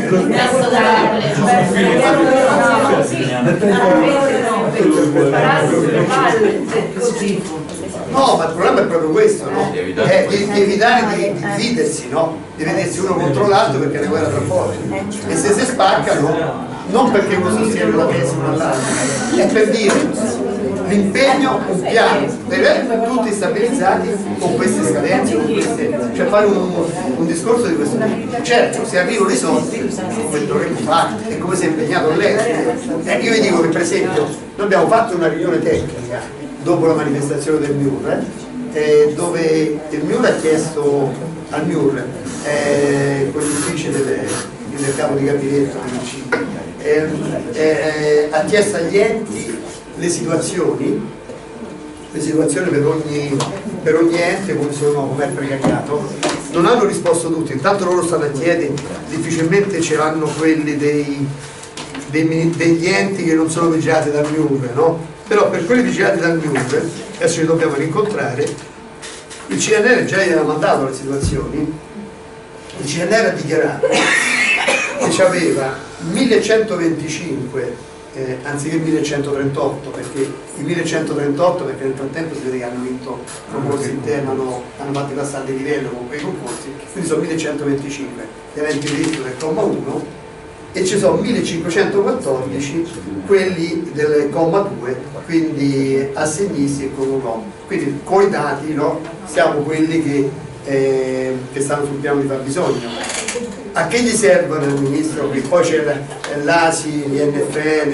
No, ma il problema è proprio questo, no? È di, di evitare di, di dividersi, no? Di vedersi uno contro l'altro perché è una guerra tra forti. E se si spaccano, non perché uno sostiene una tesi o un'altra, è per dire l'impegno, un piano, per tutti stabilizzati con queste scadenze, con queste, cioè fare un, un discorso di questo tipo. Certo, se arrivano i soldi, come dovremmo fare, è come si è impegnato lei. Eh, io vi dico che per esempio noi abbiamo fatto una riunione tecnica dopo la manifestazione del M I U R, eh, dove il M I U R ha chiesto al M I U R, eh, con gli uffici del, del capo di gabinetto eh, eh, ha chiesto agli enti le situazioni, le situazioni per ogni, per ogni ente, come sono, come è precariato. Non hanno risposto tutti, intanto loro stanno a chiedere, difficilmente ce l'hanno quelli dei, dei, degli enti che non sono vigilati dal M I U R, no? Però per quelli vigilati dal M I U R, adesso ci dobbiamo rincontrare, il C N R già gli aveva mandato le situazioni, il C N R ha dichiarato che aveva millecentoventicinque Eh, anziché millecentotrentotto, perché i millecentotrentotto, perché nel frattempo si vede che hanno vinto concorsi interni, hanno, hanno fatto passare di livello con quei concorsi, quindi sono millecentoventicinque gli eventi previsti del comma uno e ci sono millecinquecentoquattordici quelli del comma due, quindi assegnisti e con un no. Quindi con i dati, no, siamo quelli che, eh, che stanno sul piano di fabbisogno. A che gli servono il ministro? Che poi c'è l'A S I, l'I N F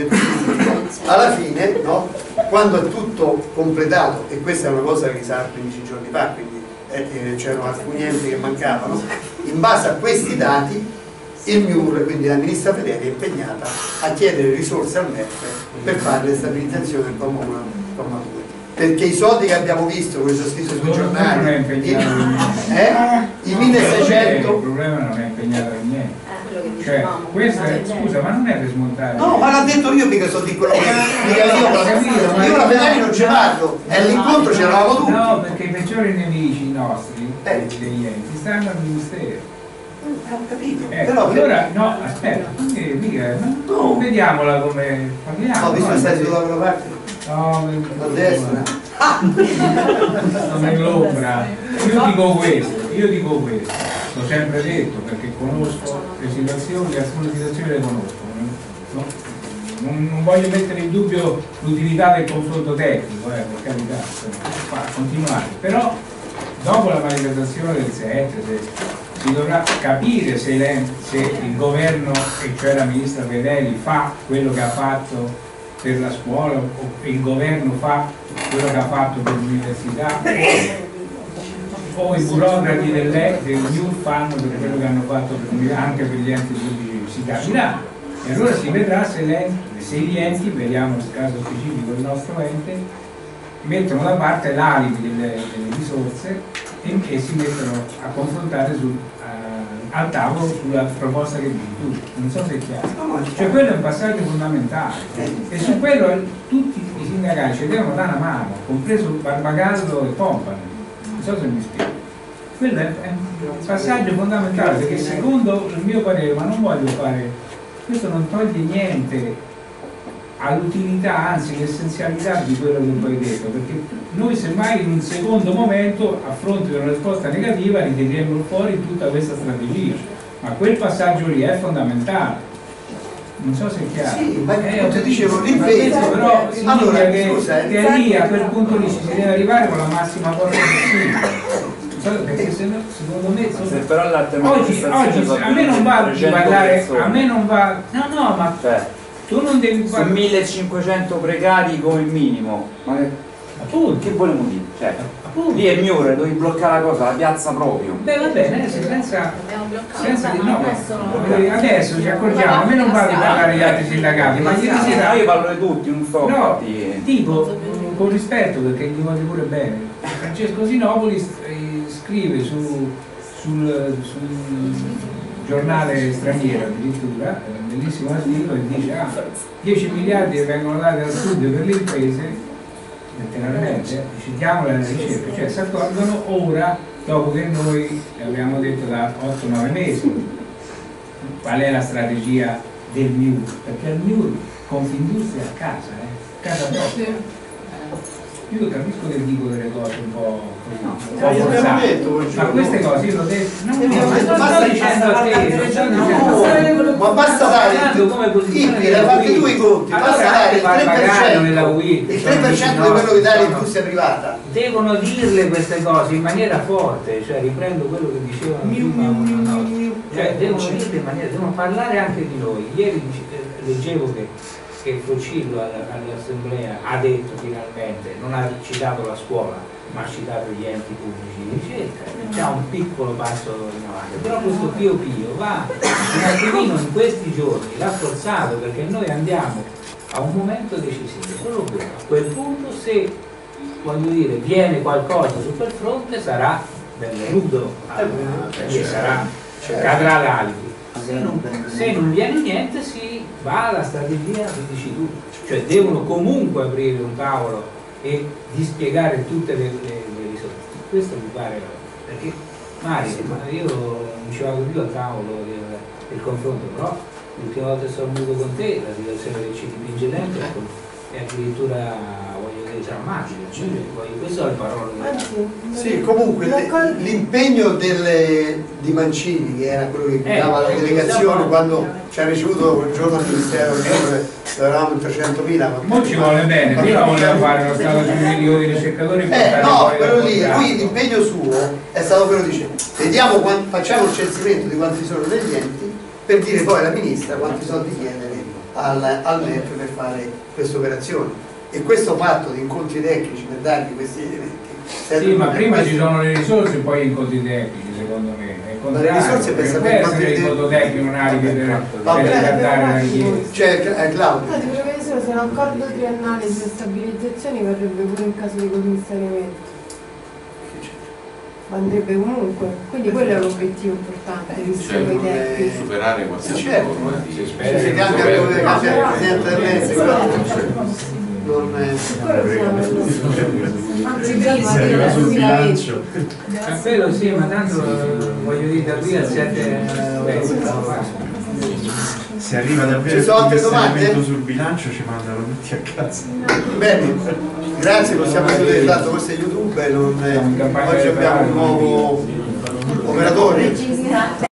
N, alla fine, no? Quando è tutto completato, e questa è una cosa che risale quindici giorni fa, quindi eh, c'erano alcuni enti che mancavano, in base a questi dati il M I U R, quindi la ministra Fedeli, è impegnata a chiedere risorse al M E F per fare le stabilizzazioni del comma uno e comma due. Perché i soldi che abbiamo visto, quelli sono scritto sui giornali, i, eh, i milleseicento. Il problema non è impegnato in niente. Cioè, questa è, scusa, ma non è per smontare. No, ma l'ha detto io, mica so di quello che mica io, io, io la Fedeli non ci parlo, e all'incontro c'eravamo tutti. No, perché i peggiori nemici nostri, eh. degli enti, stanno al ministero. Ho capito. Eh, però allora, no, aspetta, eh, mica, no. Vediamola come parliamo. Ho visto che stai sulla quella parte. No, a destra. Non nell'ombra. Io dico questo, io dico questo, l'ho sempre detto perché conosco le situazioni, alcune situazioni le conosco. No? Non, non voglio mettere in dubbio l'utilità del confronto tecnico, eh, per carità, fa continuare. Però dopo la manifestazione del sette, se, si dovrà capire se, se il governo, e cioè la ministra Fedeli, fa quello che ha fatto per la scuola o il governo fa quello che ha fatto per l'università o, o i burocrati del, del M I U R fanno per quello che hanno fatto per, anche per gli enti pubblici, si capirà e allora si vedrà se, se gli enti, vediamo il caso specifico del nostro ente, mettono da parte l'alibi delle, delle risorse e, e si mettono a confrontare sul, uh, al tavolo sulla proposta che dici tu. Non so se è chiaro. Cioè quello è un passaggio fondamentale e su quello tutti i sindacati ci devono dare una mano, compreso Barbagallo e Pompano. Non so se mi spiego. Quello è, è un passaggio fondamentale perché secondo il mio parere, ma non voglio fare, questo non toglie niente all'utilità, anzi l'essenzialità di quello che tu hai detto, perché noi semmai in un secondo momento a fronte di una risposta negativa ritireremo fuori tutta questa strategia, ma quel passaggio lì è fondamentale. Non so se è chiaro. Sì, ma eh, ti dicevo l'impegno, però significa allora, che, scusa, che lì a quel punto lì ci si deve arrivare con la massima forza possibile. Perché se no, secondo me sono... se però oggi, oggi a me non va di parlare, a me non va, no no ma cioè, tu non devi fare millecinquecento precari come minimo, ma che, appunto, che volevamo dire? Cioè, appunto. Lì è il M I U R, devi bloccare la cosa, la piazza proprio. Beh va bene, senza, senza di no, adesso ci accorgiamo, a me non va di parlare agli altri sindacati, ma ieri sera io parlo di tutti, non sto no, tipo con rispetto perché gli voglio pure bene. Francesco Sinopoli scrive su, sul, sul giornale straniero addirittura un bellissimo articolo e dice ah, dieci miliardi che vengono dati al sud per le imprese letteralmente citiamo la ricerca, cioè si accorgono ora dopo che noi abbiamo detto da otto nove mesi qual è la strategia del M I U R, perché il M I U R Confindustria a casa, eh, casa propria. Io capisco che dico delle cose un po' così, un po' forzate, ma queste cose io l'ho detto, no, no, non sto dicendo a te, non sto dicendo a te. Ma basta dare il tanto come posizione Ippi, l'hai fatti tu i conti, basta dare il tre per cento, il tre per cento di quello che dà l'industria privata. Devono dirle queste cose in maniera forte, cioè riprendo quello che dicevano prima, no, cioè devono dirle in maniera, devono parlare anche di noi. Ieri leggevo che, che Focillo all'assemblea ha detto finalmente, non ha citato la scuola, ma ha citato gli enti pubblici di ricerca, c'è un piccolo passo in avanti, però questo Pio Pio va un attimino in questi giorni rafforzato, perché noi andiamo a un momento decisivo, solo quello. A quel punto, se voglio dire viene qualcosa su quel fronte, sarà bello rudo, perché sarà, cadrà l'alibi. Se non, se non viene niente, si va alla strategia che dici tu, cioè devono comunque aprire un tavolo e dispiegare tutte le, le, le risorse. Questo mi pare, perché Mario, io non ci vado più al tavolo del, del confronto, però l'ultima volta che sono venuto con te la situazione del C T P Ingelente è addirittura, voglio dire, drammatica, cioè, questo è il parole. Sì, comunque l'impegno di Mancini, che era quello che guidava eh, la delegazione quando ci ha ricevuto quel giorno al Ministero, eravamo in trecentomila. Non ci vuole bene, prima voleva fare lo stato giuridico dei ricercatori. Eh, no, quello lì, lui l'impegno suo è stato quello, dice, vediamo, quanti, facciamo il censimento di quanti sono degli enti, per dire poi alla Ministra quanti soldi chiedere al, al M E P per fare queste operazioni. E questo fatto di incontri tecnici per dargli questi elementi. Sì, ma prima questo. Ci sono le risorse e poi incontri tecnici, secondo me. Ma le risorse per sapere essere il conto tecnico un alibi per trattare la richiesta. Cioè, Claudio. No, ti volevo dire solo, se un accordo triennale di stabilizzazioni verrebbe pure in caso di commissariamento. Andrebbe comunque, quindi quello è l'obiettivo importante, visto cioè, i tempi. Superare qualsiasi certo. forma di si cambia come cambia il Presidente dell'E non è anzi prima sul bilancio. Quello sì, ma tanto voglio dire da qui al sette novembre. Se arriva davvero il commissariamento sul bilancio ci mandano tutti a casa. Bene, grazie, possiamo vedere, tanto questo è YouTube e non è, oggi abbiamo un nuovo operatore.